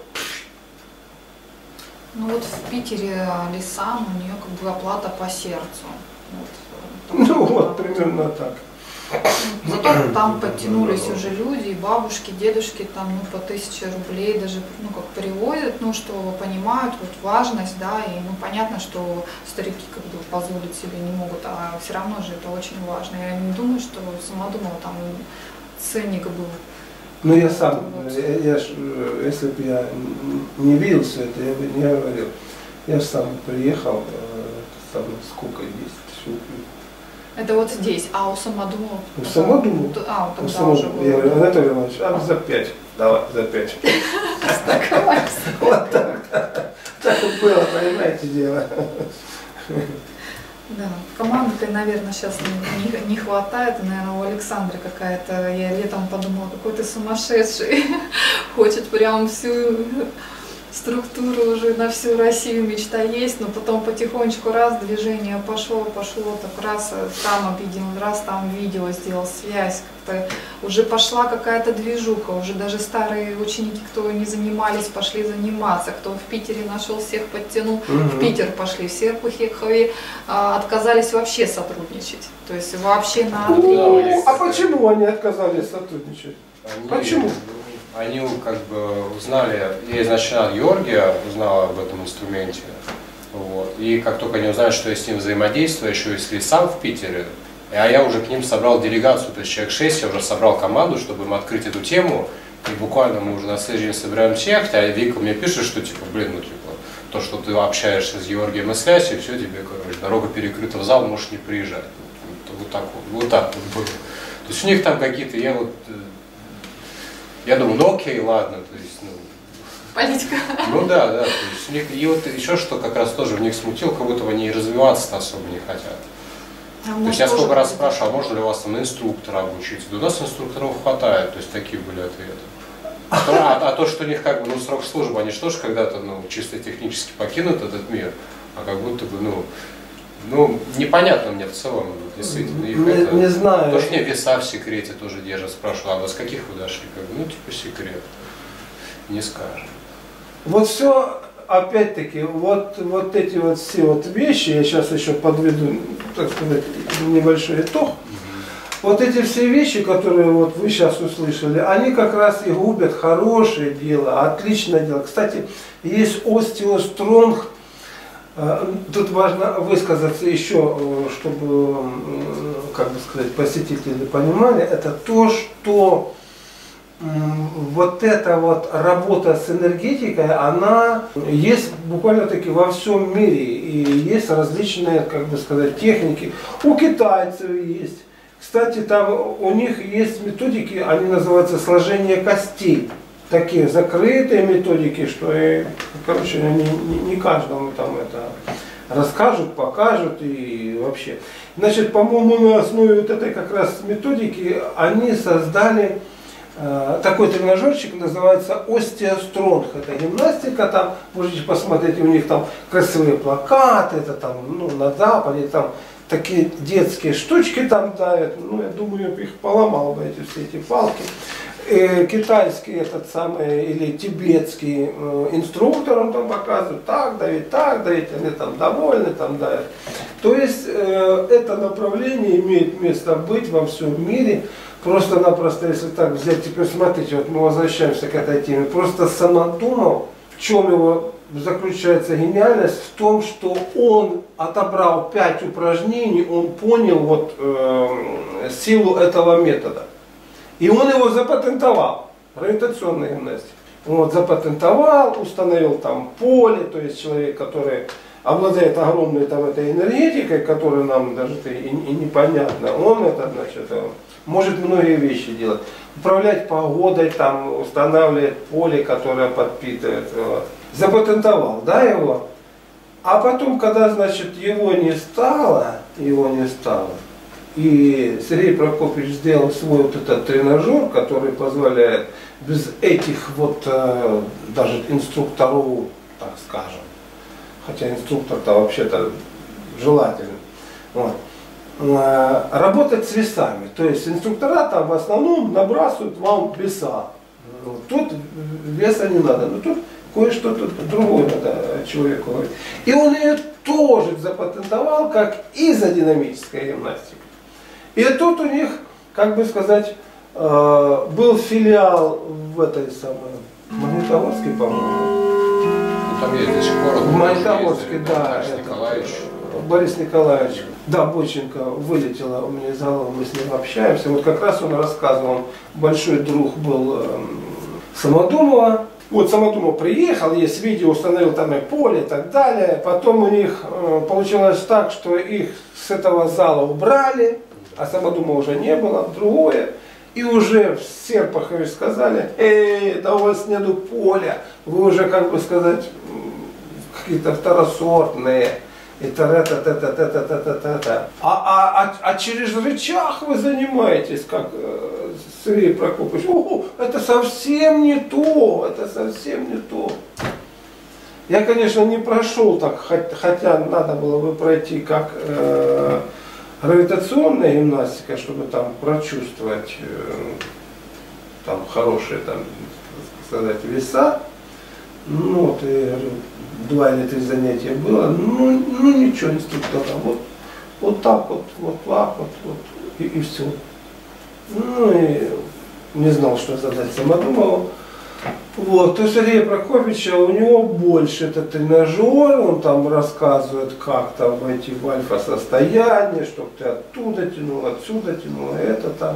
Ну вот в Питере Лисан, у нее как бы оплата по сердцу. Вот, Ну вот, примерно так. Зато там подтянулись уже люди, и бабушки, дедушки, там, ну, по 1000 рублей даже, ну, как привозят, ну, что понимают вот важность, да, и, ну, понятно, что старики, как бы, позволить себе не могут, а все равно же это очень важно. Я не думаю, что Самодумова там ценник был. Ну я сам, если бы я не видел все это, я бы не говорил. Я же сам приехал, там, сколько, 10 тысяч рублей. Это вот здесь, а у Самодумова? У Самодумова? А, У тогда уже Самодумова. Я говорю, Анатолий Иванович, за 5. Давай, за 5. Вот так. Так и было, понимаете, дело. Да, команды, наверное, сейчас не хватает. Наверное, у Александра какая-то, я летом подумала, какой ты сумасшедший. Хочет прям всю структуру уже на всю Россию, мечта есть, но потом потихонечку раз движение пошло, так раз там объединил, раз там видео сделал, связь, как-то уже пошла какая-то движуха, уже даже старые ученики, кто не занимались, пошли заниматься, кто в Питере нашел всех, подтянул, в Питер пошли, в Серпухове отказались вообще сотрудничать, то есть вообще на отрез. А почему они отказались сотрудничать? Почему? Они как бы узнали, я изначально от Георгия узнал об этом инструменте, вот, и как только они узнали, что я с ним взаимодействую, еще если сам в Питере, а я уже к ним собрал делегацию, то есть человек 6, я уже собрал команду, чтобы им открыть эту тему, и буквально мы уже на следующий день собираемся ехать, а Вика мне пишет, что типа, блин, ну типа, то, что ты общаешься с Георгием и связь, и все, тебе, короче, дорога перекрыта в зал, можешь не приезжать. Вот так вот было. То есть у них там какие-то, я думаю, ну окей, ладно, то есть, ну... Политика. Ну да, то есть у них, и вот еще что как раз тоже в них смутило, как будто они развиваться особо не хотят. То есть я сколько раз спрашивал, а можно ли у вас там инструктора обучить? Да у нас инструкторов хватает, то есть такие были ответы. А то, что у них как бы, ну, срок службы, они что ж когда-то, ну, чисто технически покинут этот мир, а как будто бы, ну, непонятно мне в целом, действительно. Не знаю. То, что мне веса в секрете тоже держат, спрашиваю, а вы с каких вы дошли? Как бы, ну, типа секрет, не скажем. Вот все, опять-таки, вот эти вот все вот вещи, я сейчас еще подведу, так сказать, небольшой итог. Вот эти все вещи, которые вот вы сейчас услышали, они как раз и губят хорошее дело, отличное дело. Кстати, есть остеостронг. Тут важно высказаться еще, чтобы, как бы сказать, посетители понимали, это то, что вот эта вот работа с энергетикой, она есть буквально таки во всем мире, и есть различные, как бы сказать, техники. У китайцев есть. Кстати, там у них есть методики, они называются сложение костей. такие закрытые методики, что, короче, они не каждому там это расскажут, покажут и вообще. Значит, по-моему, на основе вот этой как раз методики они создали такой тренажерчик, называется Остеостронг. Это гимнастика, там можете посмотреть, у них там красивые плакаты, это там, ну, на Западе, там такие детские штучки там давят. Ну, я думаю, их поломал бы все эти палки. Китайский этот самый или тибетский инструктор, он там показывает, так давить, они там довольны, там давят. То есть это направление имеет место быть во всем мире. Просто-напросто, если так взять, теперь смотрите, вот мы возвращаемся к этой теме, просто Самодумов, в чем его заключается гениальность, в том, что он отобрал 5 упражнений, он понял вот, силу этого метода. И он его запатентовал, гравитационная гимнастика. Вот, запатентовал, установил там поле, то есть человек, который обладает огромной там этой энергетикой, которая нам даже и непонятна, он это, значит, может многие вещи делать. Управлять погодой, там, устанавливать поле, которое подпитывает. Вот. Запатентовал, да, его? А потом, когда, значит, его не стало, и Сергей Прокопьевич сделал свой вот этот тренажер, который позволяет без этих вот даже инструкторов, так скажем, хотя инструктор-то вообще-то желательно, вот, работать с весами. То есть инструктора там в основном набрасывают вам веса. Тут веса не надо, но тут кое-что тут другое надо человеку говорить. И он ее тоже запатентовал как изодинамическая гимнастика. И тут у них, как бы сказать, был филиал в этой самой Магнитогорске, по-моему. Ну, там есть до сих пор. В Магнитогорске, да. Борис Николаевич. Да, Бойченко вылетела у меня из головы, мы с ним общаемся. Вот как раз он рассказывал, он большой друг был Самодумова. Вот Самодумов приехал, есть видео, установил там и поле и так далее. Потом у них получилось так, что их с этого зала убрали, а Самодумова уже не было, другое. И уже в Серпухове сказали, да у вас нету поля, вы уже, как бы сказать, какие-то второсортные. А через рычаг вы занимаетесь, как Сергей Прокопьевич. Это совсем не то, это совсем не то. Я, конечно, не прошел так, хотя надо было бы пройти как гравитационная гимнастика, чтобы там прочувствовать там хорошие, там, сказать, веса. Ну вот, я говорю, 2 или 3 занятия было, ну ничего, инструктора, вот так вот и все. Ну и не знал, что задать Самодумову. Вот, то Сергея Прокопьевича, у него больше этот тренажер, он там рассказывает, как там войти в альфа-состояние, чтобы ты оттуда тянул, отсюда тянул, это там.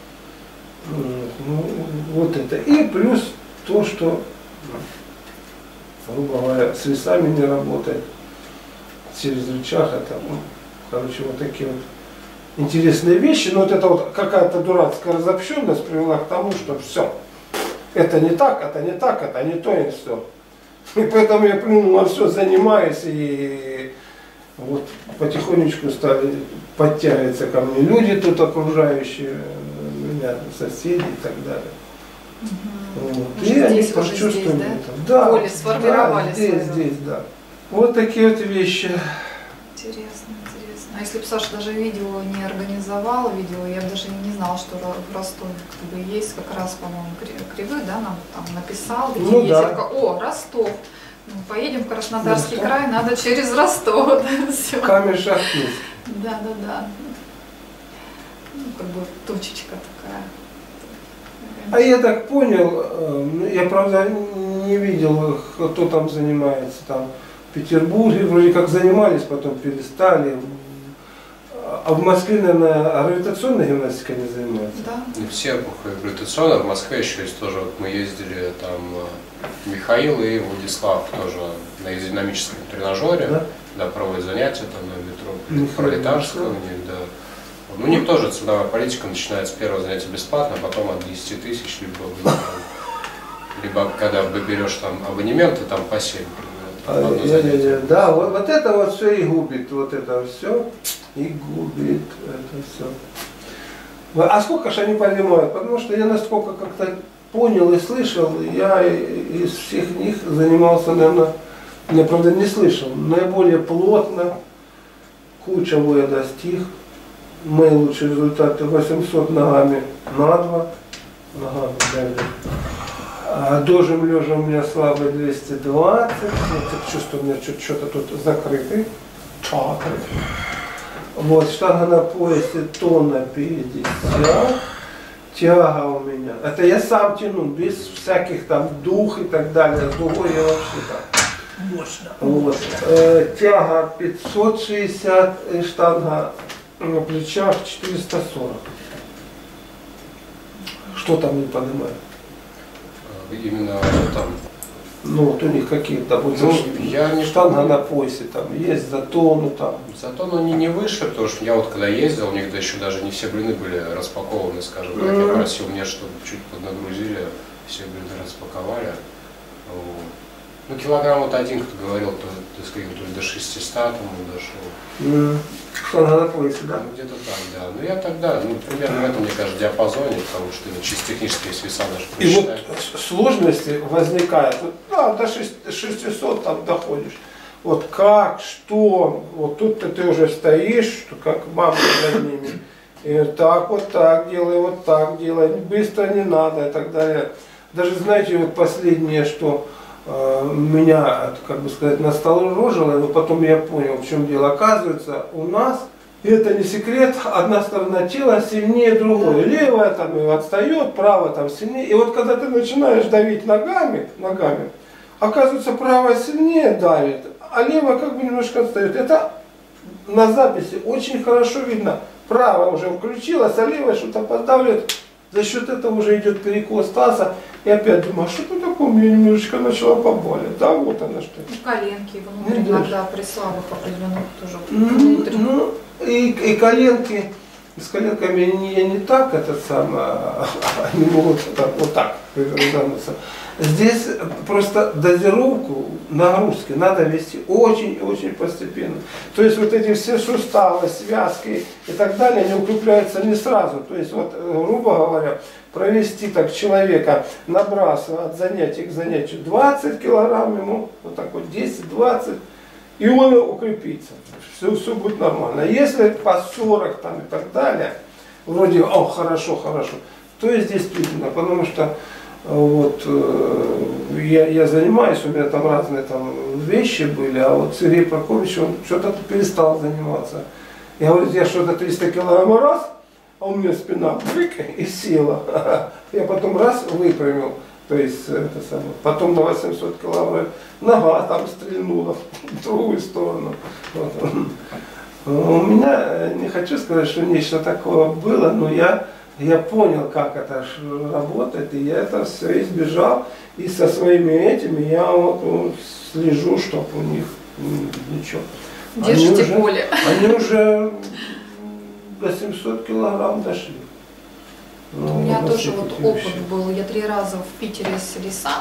Ну, вот это. И плюс то, что, грубо говоря, с весами не работает, через рычаг, это, ну, короче, вот такие вот интересные вещи, но вот это вот какая-то дурацкая разобщенность привела к тому, что все. Это не так, это не так, это не то, и все. И поэтому я плюнул на все, занимаюсь, и вот потихонечку стали подтягиваться ко мне люди тут окружающие, меня, соседи и так далее. Вот. И они почувствовали это. Да, поле сформировали, да, здесь, да. Вот такие вот вещи. Интересно, интересно. А если бы Саша даже видео не организовал, я бы даже не знала, что в Ростове как бы есть как раз, по-моему, Кривой, да, нам там написал, где ну, есть. да. Я такая, о, Ростов. Ну, поедем в Краснодарский край, надо через Ростов. Да, все. Камень-Шахтинск. Да. Ну, как бы точечка такая. А я так понял, я правда не видел, кто там занимается там. В Петербурге вроде как занимались, потом перестали. А в Москве, наверное, гравитационной гимнастикой не занимаются? Да. Не все гравитационно, в Москве еще есть тоже, вот мы ездили, там Михаил и Владислав тоже на динамическом тренажере, да, проводят занятия там на метро Пролетарского, у них, да. Ну, у них тоже ценовая политика начинается с первого занятия бесплатно, а потом от 10 тысяч, либо Либо когда берешь там абонементы, там по 7. Да, вот это вот все и губит, вот это все и губит это все. А сколько же они понимают? Потому что я настолько как-то понял и слышал, я из всех них занимался, наверное, я правда не слышал, наиболее плотно, куча я достиг. Мои лучшие результаты 800 ногами на 2, ногами дали. А дожим лежа у меня слабый 220, я чувствую, у меня что-то тут закрытый, чакры. Вот, штанга на поясе тонна 50, тяга у меня. Это я сам тяну, без всяких там дух и так далее, с дугой я вообще так. Мощно. Вот. Тяга 560 и штанга на плечах 440. Что там не понимаю? Именно там. Ну вот у них какие-то вот я не штанга на поясе там есть, зато ну там. Зато ну, не выше, потому что я вот когда ездил, у них да еще даже не все блины были распакованы, скажем так. Я просил мне, чтобы чуть поднагрузили, все блины распаковали. Вот. Ну килограмм вот один, кто говорил, то ли до 600 там он дошел. Штанга на поясе, да? Ну, где-то так, да. Ну я тогда, ну примерно в этом, мне кажется, диапазоне, потому что чисто технически если веса даже И посчитать. вот сложности возникают, вот, да, до 600 там доходишь. Вот как, что, вот тут-то ты уже стоишь, что как мама над ними. И вот так делай, быстро не надо и так далее. Даже знаете, вот последнее, что меня, как бы сказать, насторожило, но потом я понял, в чем дело. Оказывается, у нас, и это не секрет, одна сторона тела сильнее другой. Левая там отстает, правая там сильнее. И вот когда ты начинаешь давить ногами, оказывается, правая сильнее давит, а левая как бы немножко отстает. Это на записи очень хорошо видно. Правая уже включилась, а левая что-то поддавливает. За счет этого уже идет перекос таза. И опять думаю, а что-то такое, мне немножечко начало поболеть. Да, вот она что. Коленки внутрь иногда при слабых определенных тоже внутрь. Ну, и коленки, с коленками я не так, они могут вот так разогнуться. Здесь просто дозировку нагрузки надо вести очень-очень постепенно. То есть вот эти все суставы, связки и так далее, они укрепляются не сразу. То есть вот, грубо говоря, провести так человека, набрасывая от занятия к занятию 20 килограмм ему, вот так вот 10-20, и он укрепится. Все будет нормально. Если по 40 там и так далее, вроде, хорошо, то есть действительно, потому что вот, я занимаюсь, у меня там разные там вещи были, а вот Сергей Прокофьевич, он что-то перестал заниматься. Я говорю, я что-то 300 килограмм раз, а у меня спина и села. Я потом раз выпрямил, то есть это самое. Потом на 800 килограмм нога там стрельнула в другую сторону. Вот. У меня, не хочу сказать, что нечто такое было, но я понял, как это работает, и я это все избежал. И со своими этими я вот слежу, чтобы у них ничего. Держите поле. Они уже до 700 килограмм дошли. У меня тоже вот опыт был. Я 3 раза в Питере с Лиса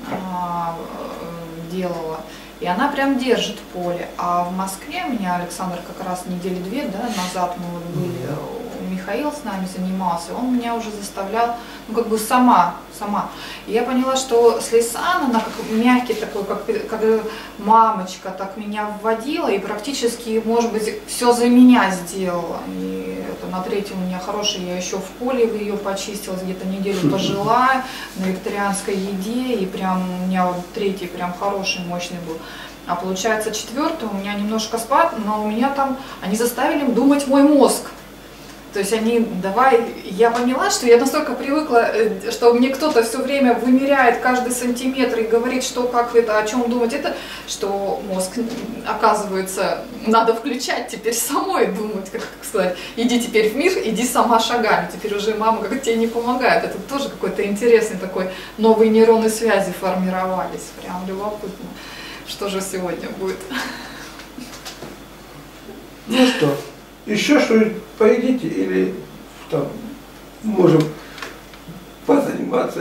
делала. И она прям держит поле. А в Москве меня Александр как раз недели 2 назад мы вот были, Михаил с нами занимался, он меня уже заставлял, ну как бы сама. И я поняла, что с Лисан, она как мягкий такой, как мамочка, так меня вводила и практически, может быть, все за меня сделала. И это на 3-м у меня хороший, я еще в поле ее почистила, где-то неделю пожила на вегетарианской еде, и прям у меня вот 3-й прям хороший, мощный был. А получается 4-й у меня немножко спад, но у меня там, они заставили думать мой мозг. То есть они, я поняла, что я настолько привыкла, что мне кто-то все время вымеряет каждый сантиметр и говорит, что, как это, о чем думать, это, что мозг, оказывается, надо включать теперь самой думать, как сказать, иди теперь в мир, иди сама шагами, теперь уже мама как тебе не помогает. Это тоже какой-то интересный такой, новые нейронные связи формировались, прям любопытно, что же сегодня будет. Ну что? Еще что-нибудь поедите или там можем позаниматься?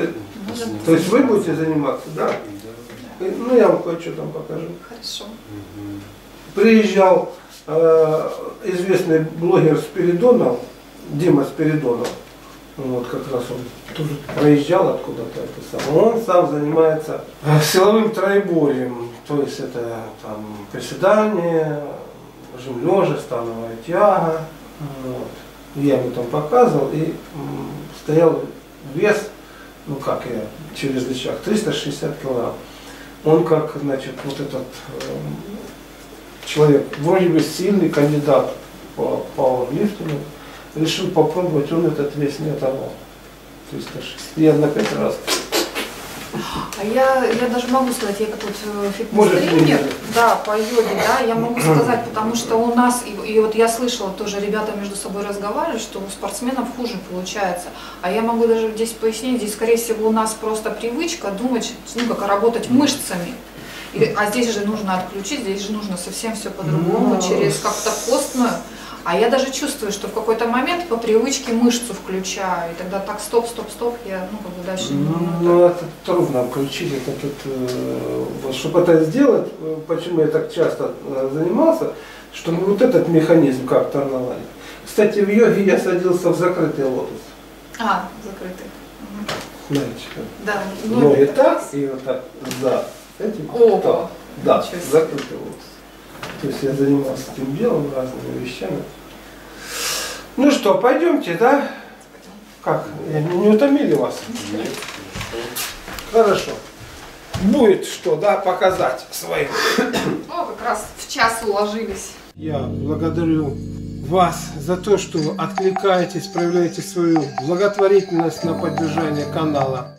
Можем То есть вы будете заниматься, да? Да. Ну, я вам кое-что там покажу. Хорошо. Приезжал известный блогер Спиридонов, Дима Спиридонов. Вот как раз он тоже проезжал откуда-то это самое. Он сам занимается силовым троеборием. То есть это там приседание, жим лежа, становая тяга. Вот. Я ему там показывал и стоял вес, ну как я, через рычаг, 360 килограмм. Он как, значит, вот этот человек, вроде бы сильный кандидат по пауэрлифтингу, решил попробовать, он этот вес не оторвал. 306. Я на 5 раз. А я даже могу сказать, я как вот Может, фитнес-тренер, вы- да, по йоге, да, я могу сказать, потому что у нас, и вот я слышала, тоже ребята между собой разговаривали, что у спортсменов хуже получается. А я могу даже здесь пояснить, здесь, скорее всего, у нас просто привычка думать, ну, как работать мышцами. А здесь же нужно отключить, здесь же нужно совсем все по-другому, Ну, через как-то костную. А я даже чувствую, что в какой-то момент по привычке мышцу включаю, и тогда так, стоп, я, ну, как бы дальше не могу. Ну, это трудно включить, это тут, вот, чтобы это сделать, почему я так часто занимался, чтобы вот этот механизм как-то наладить. Кстати, в йоге я садился в закрытый лотос. А, закрытый. Мгм. Знаете, как? Да, Ноги так и вот так за этим. Ого. Так. Да, Ничего себе. закрытый лотос. То есть я занимался этим делом, разными вещами. Ну что, пойдемте, да? Как? Не утомили вас? Нет. Хорошо. Будет что, да, показать своим. О, как раз в час уложились. Я благодарю вас за то, что откликаетесь, проявляете свою благотворительность на поддержание канала.